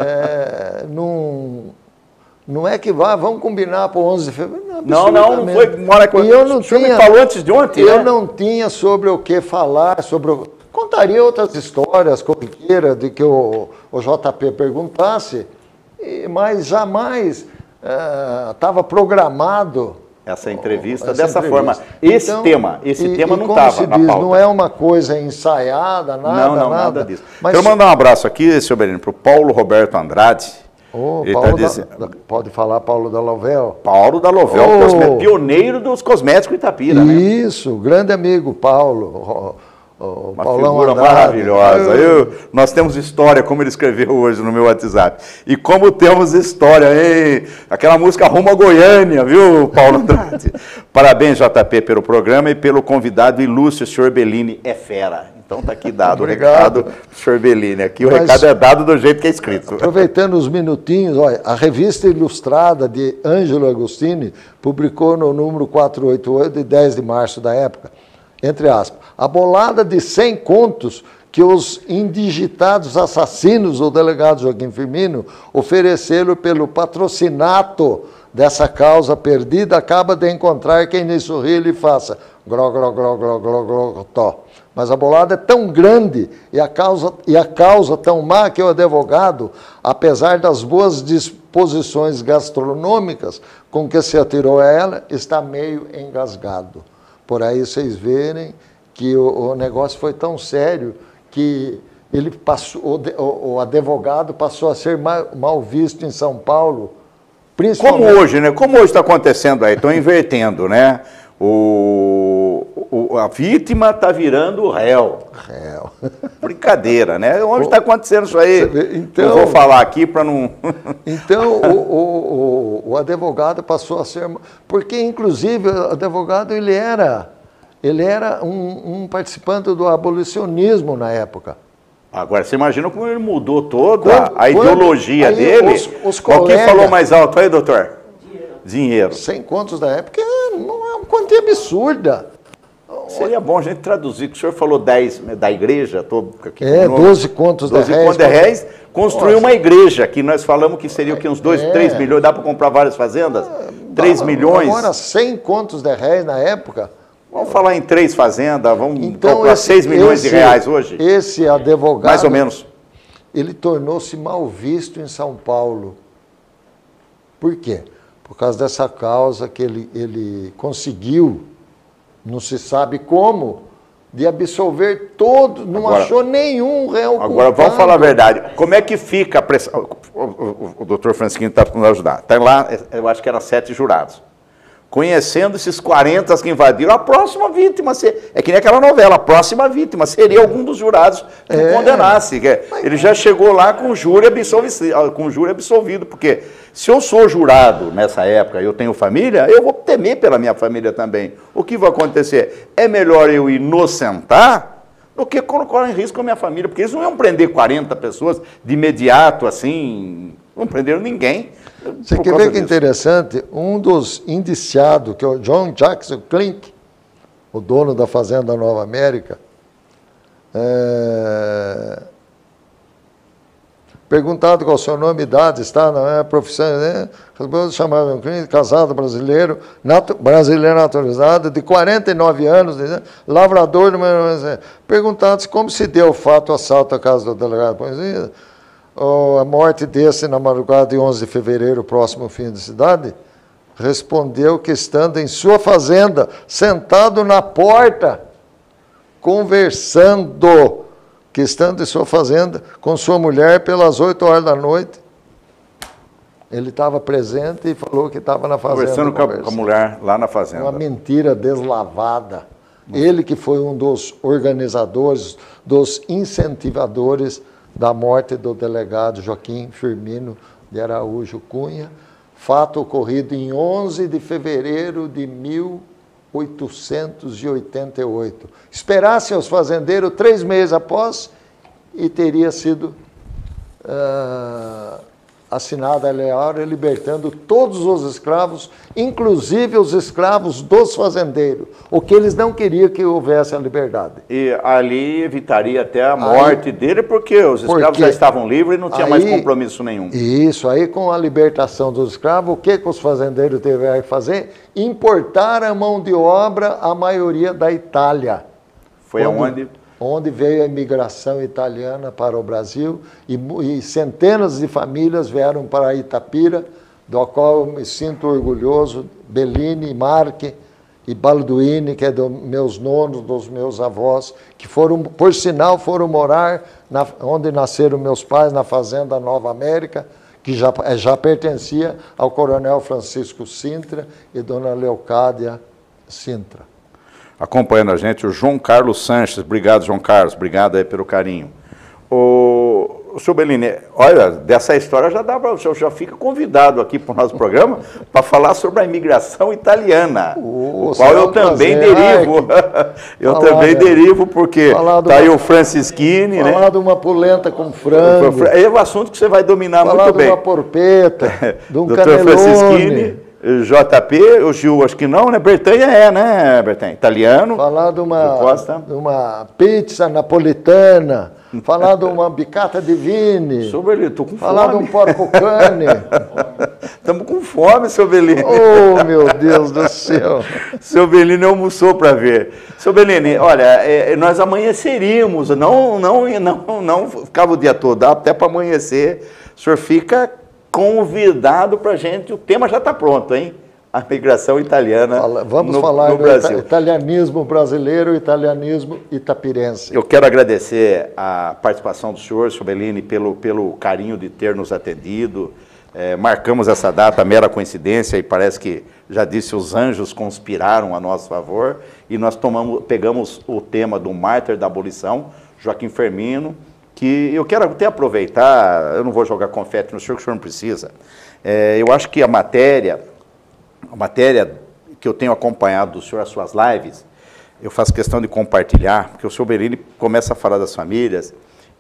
C: Não é que vamos combinar para o 11 de fevereiro.
B: Não foi. E eu não tinha, me falou antes de ontem,
C: eu não tinha sobre o que falar, contaria outras histórias corriqueiras de que o JP perguntasse, mas jamais estava programado
B: essa entrevista dessa forma. Esse tema não estava na pauta.
C: Não é uma coisa ensaiada, nada
B: disso. Mas quero mandar um abraço aqui, senhor Belino, para o Paulo Roberto Andrade.
C: Pode falar Paulo da Lovel?
B: Paulo da Lovel, pioneiro dos cosméticos Itapira, né?
C: Isso, grande amigo Paulo.
B: Uma figura maravilhosa. Nós temos história, como ele escreveu hoje no meu WhatsApp. E como temos história, hein? Aquela música Rumo a Goiânia, viu, Paulo Andrade? Parabéns, JP, pelo programa e pelo convidado ilustre, senhor Bellini, é fera. Então está aqui dado o recado, senhor Bellini. Aqui o recado é dado do jeito que é escrito.
C: Aproveitando os minutinhos, olha, a revista ilustrada de Ângelo Agostini publicou no número 488, de 10 de março da época, entre aspas, a bolada de 100 contos que os indigitados assassinos do delegado Joaquim Firmino ofereceram pelo patrocinato dessa causa perdida, acaba de encontrar quem lhe sorri e lhe faça tó. Mas a bolada é tão grande e a causa tão má que o advogado, apesar das boas disposições gastronômicas com que se atirou a ela, está meio engasgado. Por aí vocês verem que o negócio foi tão sério que ele passou, o advogado passou a ser mal visto em São Paulo.
B: Como hoje, né? Como hoje está acontecendo aí, estão invertendo, né? A vítima está virando o réu. Brincadeira, né? Onde está acontecendo isso aí? Então, eu vou falar aqui para não...
C: Então, o advogado passou a ser... Porque, inclusive, o advogado ele era um participante do abolicionismo na época.
B: Agora, você imagina como ele mudou toda a ideologia dele?
C: Os
B: colegas... Quem falou mais alto aí, doutor? Dinheiro.
C: 100 contos da época é uma quantia absurda.
B: Seria bom a gente traduzir, que o senhor falou 10 da igreja.
C: 12 contos de réis.
B: Construir uma igreja, que nós falamos que seria o que, uns 3 milhões, dá para comprar várias fazendas? 3 milhões?
C: Agora, 100 contos de réis na época...
B: Vamos falar em 3 fazendas, vamos comprar 6 milhões de reais hoje?
C: Esse advogado...
B: Mais ou menos.
C: Ele tornou-se mal visto em São Paulo. Por quê? Por causa dessa causa que ele conseguiu, não se sabe como, de absolver todos, não achou nenhum réu culpado.
B: Agora, vamos falar a verdade. Como é que fica a pressão? O doutor Francisquinho está nos ajudar. Está lá, eu acho que eram 7 jurados. Conhecendo esses 40 que invadiram, a próxima vítima, é que nem aquela novela, a próxima vítima seria algum dos jurados que o condenasse. Ele já chegou lá com júri absolvido, porque se eu sou jurado nessa época, eu tenho família, eu vou temer pela minha família também. O que vai acontecer? É melhor eu inocentar do que colocar em risco a minha família, porque eles não iam prender 40 pessoas de imediato, assim, não prenderam ninguém.
C: Você quer ver que interessante? Um dos indiciados, que é o John Jackson Klink, o dono da Fazenda Nova América, perguntado qual é o seu nome, idade, está, não é, profissão, né? Chamado Klink, casado brasileiro, brasileiro naturalizado, de 49 anos, né? Lavrador, perguntado como se deu o fato do assalto à casa do delegado Poesia. A morte desse na madrugada de 11 de fevereiro, próximo fim da cidade, respondeu que estando em sua fazenda, sentado na porta, conversando, que estando em sua fazenda com sua mulher pelas 8 horas da noite, ele estava presente e falou que estava na fazenda.
B: Conversando com a mulher lá na fazenda.
C: Uma mentira deslavada. Ele que foi um dos organizadores, dos incentivadores da morte do delegado Joaquim Firmino de Araújo Cunha, fato ocorrido em 11 de fevereiro de 1888. Esperassem os fazendeiros 3 meses após e teria sido assinada a lei áurea libertando todos os escravos, inclusive os escravos dos fazendeiros, o que eles não queriam que houvesse a liberdade.
B: E ali evitaria até a morte dele, porque os escravos já estavam livres e não tinha mais compromisso nenhum.
C: Isso, aí com a libertação dos escravos, o que os fazendeiros tiveram que fazer? Importar a mão de obra, a maioria da Itália.
B: Foi aonde?
C: Onde veio a imigração italiana para o Brasil e centenas de famílias vieram para Itapira, do qual eu me sinto orgulhoso, Bellini, Marchi e Balduini, que é dos meus nonos, dos meus avós, que foram, por sinal, foram morar onde nasceram meus pais, na Fazenda Nova América, que já pertencia ao coronel Francisco Sintra e dona Leocádia Sintra.
B: Acompanhando a gente, o João Carlos Sanches. Obrigado, João Carlos. Obrigado aí pelo carinho. O senhor Bellini, olha, dessa história já dá para o senhor já fica convidado aqui para o nosso programa para falar sobre a imigração italiana, o qual eu também derivo. Eu também derivo, porque está aí o Francisquini, né?
C: Falar de uma polenta com frango.
B: É o assunto que você vai dominar muito bem.
C: Falar de uma porpeta, de um
B: Dr.
C: canelone.
B: Francisquini, JP, o Gil, acho que não, né? Bertanha né, Bertanha? Italiano.
C: Falar de uma pizza napolitana, falar de uma bicata de vine.
B: Seu Bellini, estou com
C: falar
B: fome.
C: De um porco cane.
B: Estamos com fome, seu Bellini.
C: Oh, meu Deus do céu.
B: Seu Bellini almoçou para ver. Seu Bellini, olha, nós amanheceríamos, não ficava o dia todo, dá até para amanhecer. O senhor fica convidado para a gente, o tema já está pronto, hein? A migração italiana
C: Vamos
B: no
C: falar
B: Brasil.
C: Do italianismo brasileiro, italianismo itapirense.
B: Eu quero agradecer a participação do senhor Bellini, pelo carinho de ter nos atendido. Marcamos essa data, mera coincidência, e parece que, já disse, os anjos conspiraram a nosso favor, e nós pegamos o tema do mártir da abolição, Joaquim Firmino, que eu quero até aproveitar, eu não vou jogar confete no senhor, que o senhor não precisa. Eu acho que a matéria que eu tenho acompanhado do senhor, as suas lives, eu faço questão de compartilhar, porque o senhor Bellini começa a falar das famílias,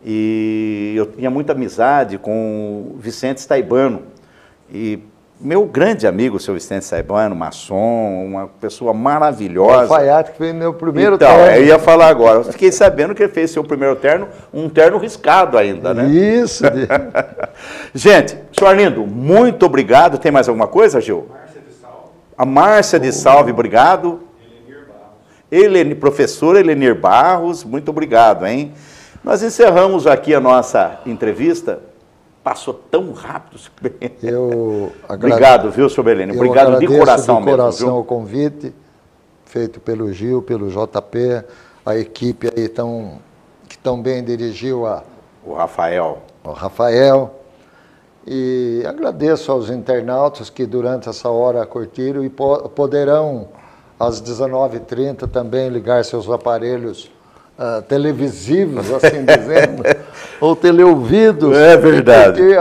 B: e eu tinha muita amizade com o Vicente Staibano, e meu grande amigo, o senhor Vicente Staibano, maçom, uma pessoa maravilhosa.
C: O alfaiate que fez meu primeiro
B: terno.
C: Então,
B: eu ia falar agora, eu fiquei sabendo que ele fez seu primeiro terno, um terno riscado ainda, né?
C: Isso.
B: Gente, senhor Arlindo, muito obrigado. Tem mais alguma coisa, Gil? A Márcia de Salve, obrigado. Professora Helenir Barros, muito obrigado, hein? Nós encerramos aqui a nossa entrevista. Passou tão rápido. Obrigado, viu, senhor Bellini? Obrigado de coração mesmo.
C: De coração o convite feito pelo Gil, pelo JP, a equipe aí que tão bem dirigiu
B: O Rafael.
C: o Rafael. E agradeço aos internautas que durante essa hora curtiram e poderão, às 19h30, também ligar seus aparelhos televisivos, assim dizendo, ou teleouvidos.
B: É verdade.
C: Porque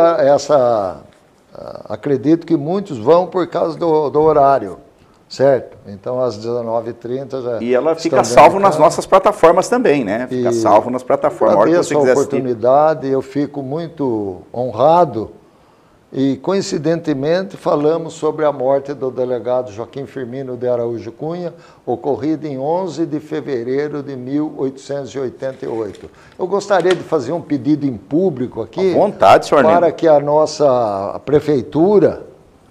C: acredito que muitos vão por causa do horário, certo? Então, às 19h30 já.
B: E ela fica salvo nas nossas plataformas também, né? Fica salvo nas plataformas.
C: Agradeço a oportunidade, eu fico muito honrado. E, coincidentemente, falamos sobre a morte do delegado Joaquim Firmino de Araújo Cunha, ocorrida em 11 de fevereiro de 1888. Eu gostaria de fazer um pedido em público aqui.
B: À vontade, senhor
C: para
B: Nino.
C: que a nossa prefeitura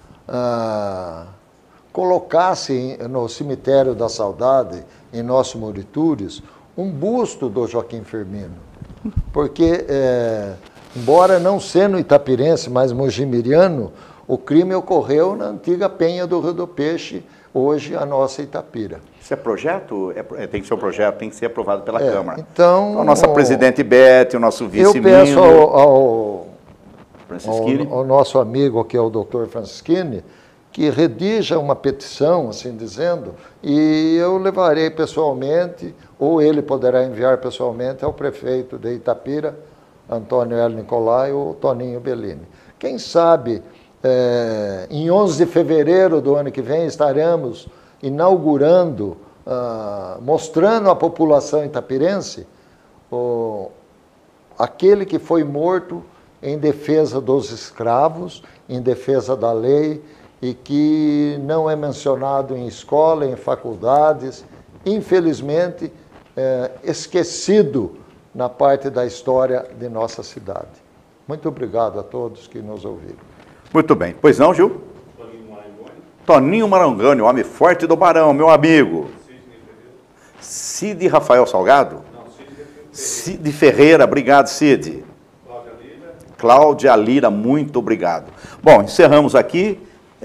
C: colocasse no Cemitério da Saudade, em Nosso Moritúrios, um busto do Joaquim Firmino. Porque... embora não sendo itapirense, mas mojimiriano, o crime ocorreu na antiga Penha do Rio do Peixe, hoje a nossa Itapira.
B: Isso é projeto? Tem que ser um projeto, tem que ser aprovado pela Câmara.
C: Então,
B: a nossa presidente Beth, o nosso vice
C: eu peço ao nosso amigo, que é o Dr. Francischini, que redija uma petição, assim dizendo, e eu levarei pessoalmente, ou ele poderá enviar pessoalmente ao prefeito de Itapira, Antônio L. Nicolai ou Toninho Bellini. Quem sabe, em 11 de fevereiro do ano que vem, estaremos inaugurando, mostrando à população itapirense aquele que foi morto em defesa dos escravos, em defesa da lei, e que não é mencionado em escola, em faculdades, infelizmente, esquecido na parte da história de nossa cidade. Muito obrigado a todos que nos ouviram.
B: Muito bem. Pois não, Gil? Toninho Marangoni, o homem forte do Barão, meu amigo. Cid Rafael Salgado? Não, Cid Ferreira, obrigado, Cid. Cláudia Lira, muito obrigado. Bom, encerramos aqui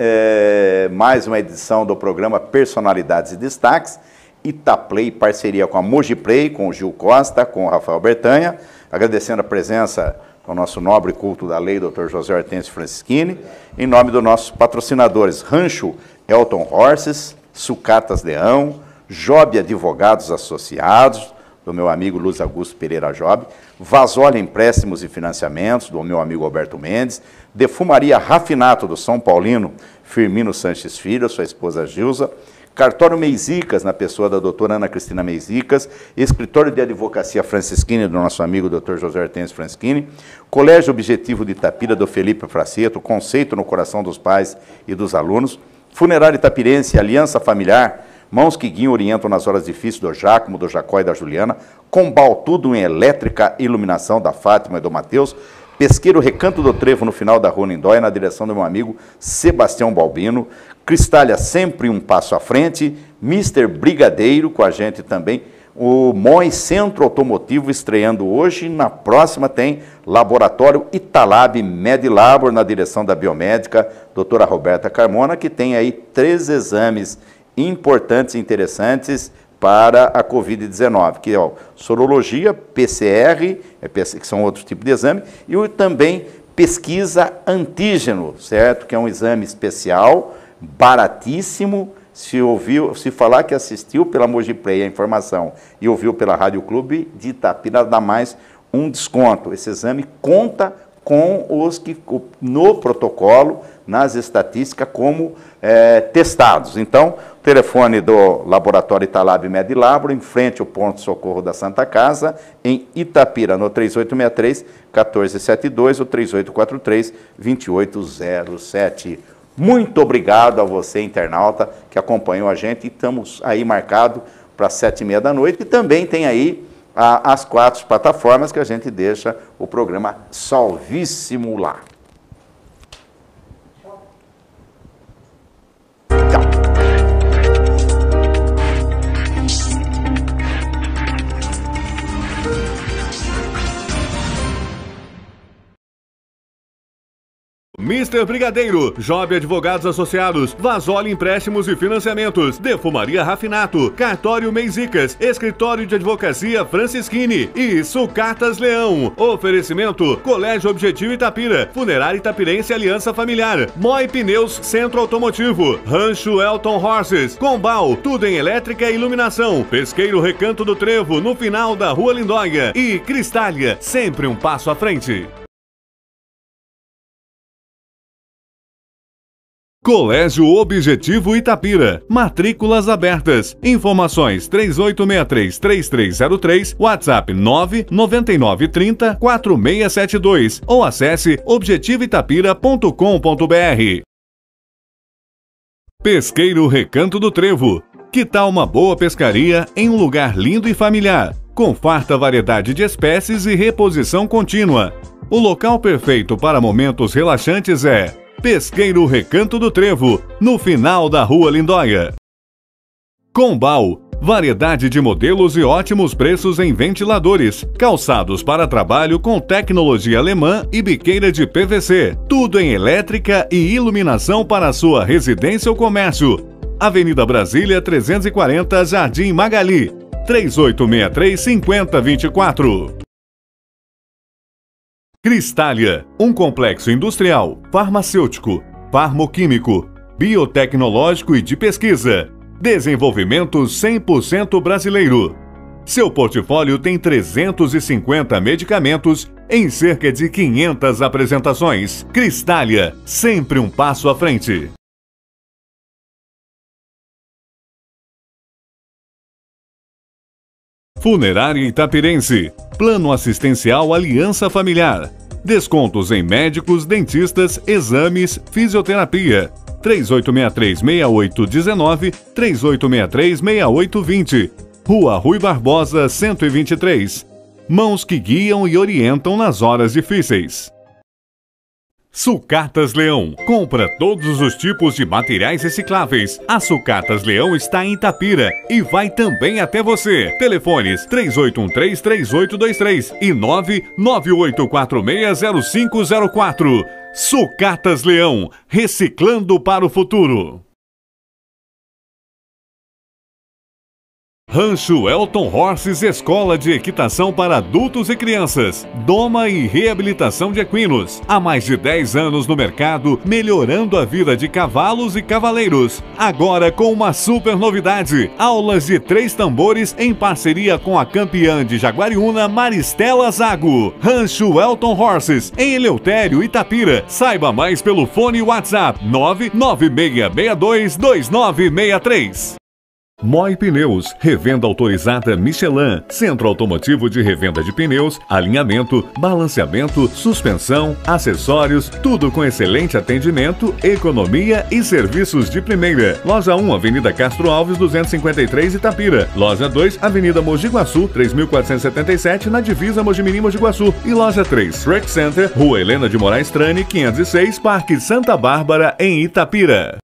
B: mais uma edição do programa Personalidades e Destaques. Itaplay, parceria com a Mojiplay, com o Gil Costa, com o Rafael Bertanha, agradecendo a presença do nosso nobre culto da lei, Dr. José Hortêncio Francischini, em nome dos nossos patrocinadores, Rancho Elton Horses, Sucatas Leão, Job Advogados Associados, do meu amigo Luiz Augusto Pereira Job, Vasoli Empréstimos e Financiamentos, do meu amigo Alberto Mendes, Defumaria Rafinato, do São Paulino Firmino Sanches Filho, sua esposa Gilza, Cartório Meizicas, na pessoa da doutora Ana Cristina Meizicas, Escritório de Advocacia Francischini, do nosso amigo Dr. José Hortêncio Francischini, Colégio Objetivo de Itapira, do Felipe Fraceto, Conceito no Coração dos Pais e dos Alunos, Funerário Itapirense, Aliança Familiar, Mãos que Guiam Orientam nas Horas Difíceis, do Giacomo, do Jacó e da Juliana, Combal Tudo em Elétrica e Iluminação, da Fátima e do Mateus, Pesqueiro Recanto do Trevo, no final da Rua Lindóia, na direção do meu amigo Sebastião Balbino, Cristália sempre um passo à frente, Mr. Brigadeiro com a gente também, o MOI Centro Automotivo estreando hoje, na próxima tem Laboratório Italab Medilabor na direção da biomédica doutora Roberta Carmona, que tem aí 3 exames importantes e interessantes para a Covid-19, que é sorologia, PCR, que são outros tipos de exame, e também pesquisa antígeno, certo? Que é um exame especial, baratíssimo. Se falar que assistiu pela Mojiplay a informação e ouviu pela Rádio Clube de Itapira, dá mais um desconto. Esse exame conta com os que no protocolo, nas estatísticas, como testados. Então, o telefone do Laboratório Italab Medilabor, em frente ao Ponto de Socorro da Santa Casa, em Itapira, no 3863-1472 ou 3843-2807. Muito obrigado a você, internauta, que acompanhou a gente. Estamos aí marcado para as 7h30 da noite. E também tem aí as 4 plataformas que a gente deixa o programa salvíssimo lá.
A: Mr. Brigadeiro, Job Advogados Associados, Vasoli Empréstimos e Financiamentos, Defumaria Rafinato, Cartório Meizicas, Escritório de Advocacia Francisquini e Sucatas Leão. Oferecimento, Colégio Objetivo Itapira, Funerária Itapirense Aliança Familiar, Moi Pneus Centro Automotivo, Rancho Elton Horses, Combal, tudo em elétrica e iluminação, Pesqueiro Recanto do Trevo, no final da Rua Lindóia e Cristália, sempre um passo à frente. Colégio Objetivo Itapira. Matrículas abertas. Informações 3863-3303, WhatsApp 99930-4672 ou acesse objetivoitapira.com.br. Pesqueiro Recanto do Trevo. Que tal uma boa pescaria em um lugar lindo e familiar, com farta variedade de espécies e reposição contínua? O local perfeito para momentos relaxantes é Pesqueiro Recanto do Trevo, no final da Rua Lindóia. Combal, variedade de modelos e ótimos preços em ventiladores, calçados para trabalho com tecnologia alemã e biqueira de PVC, tudo em elétrica e iluminação para sua residência ou comércio. Avenida Brasília 340, Jardim Magali, 3863-5024. Cristália, um complexo industrial, farmacêutico, farmoquímico, biotecnológico e de pesquisa. Desenvolvimento 100% brasileiro. Seu portfólio tem 350 medicamentos em cerca de 500 apresentações. Cristália, sempre um passo à frente. Funerária Itapirense. Plano Assistencial Aliança Familiar. Descontos em médicos, dentistas, exames, fisioterapia. 3863-6819, 3863-6820. Rua Rui Barbosa, 123. Mãos que guiam e orientam nas horas difíceis. Sucatas Leão. Compra todos os tipos de materiais recicláveis. A Sucatas Leão está em Itapira e vai também até você. Telefones 3813-3823 e 998460504. Sucatas Leão. Reciclando para o futuro. Rancho Elton Horses, escola de equitação para adultos e crianças, doma e reabilitação de equinos. Há mais de 10 anos no mercado, melhorando a vida de cavalos e cavaleiros. Agora com uma super novidade, aulas de 3 tambores em parceria com a campeã de Jaguariúna, Maristela Zago. Rancho Elton Horses, em Eleutério, Itapira. Saiba mais pelo fone WhatsApp 996622963. Moi Pneus, revenda autorizada Michelin, centro automotivo de revenda de pneus, alinhamento, balanceamento, suspensão, acessórios, tudo com excelente atendimento, economia e serviços de primeira. Loja 1, Avenida Castro Alves, 253, Itapira. Loja 2, Avenida Mogi Guaçu, 3477, na divisa Mojimirim-Mogi Guaçu. E loja 3, Rec Center, Rua Helena de Moraes Trane, 506, Parque Santa Bárbara, em Itapira.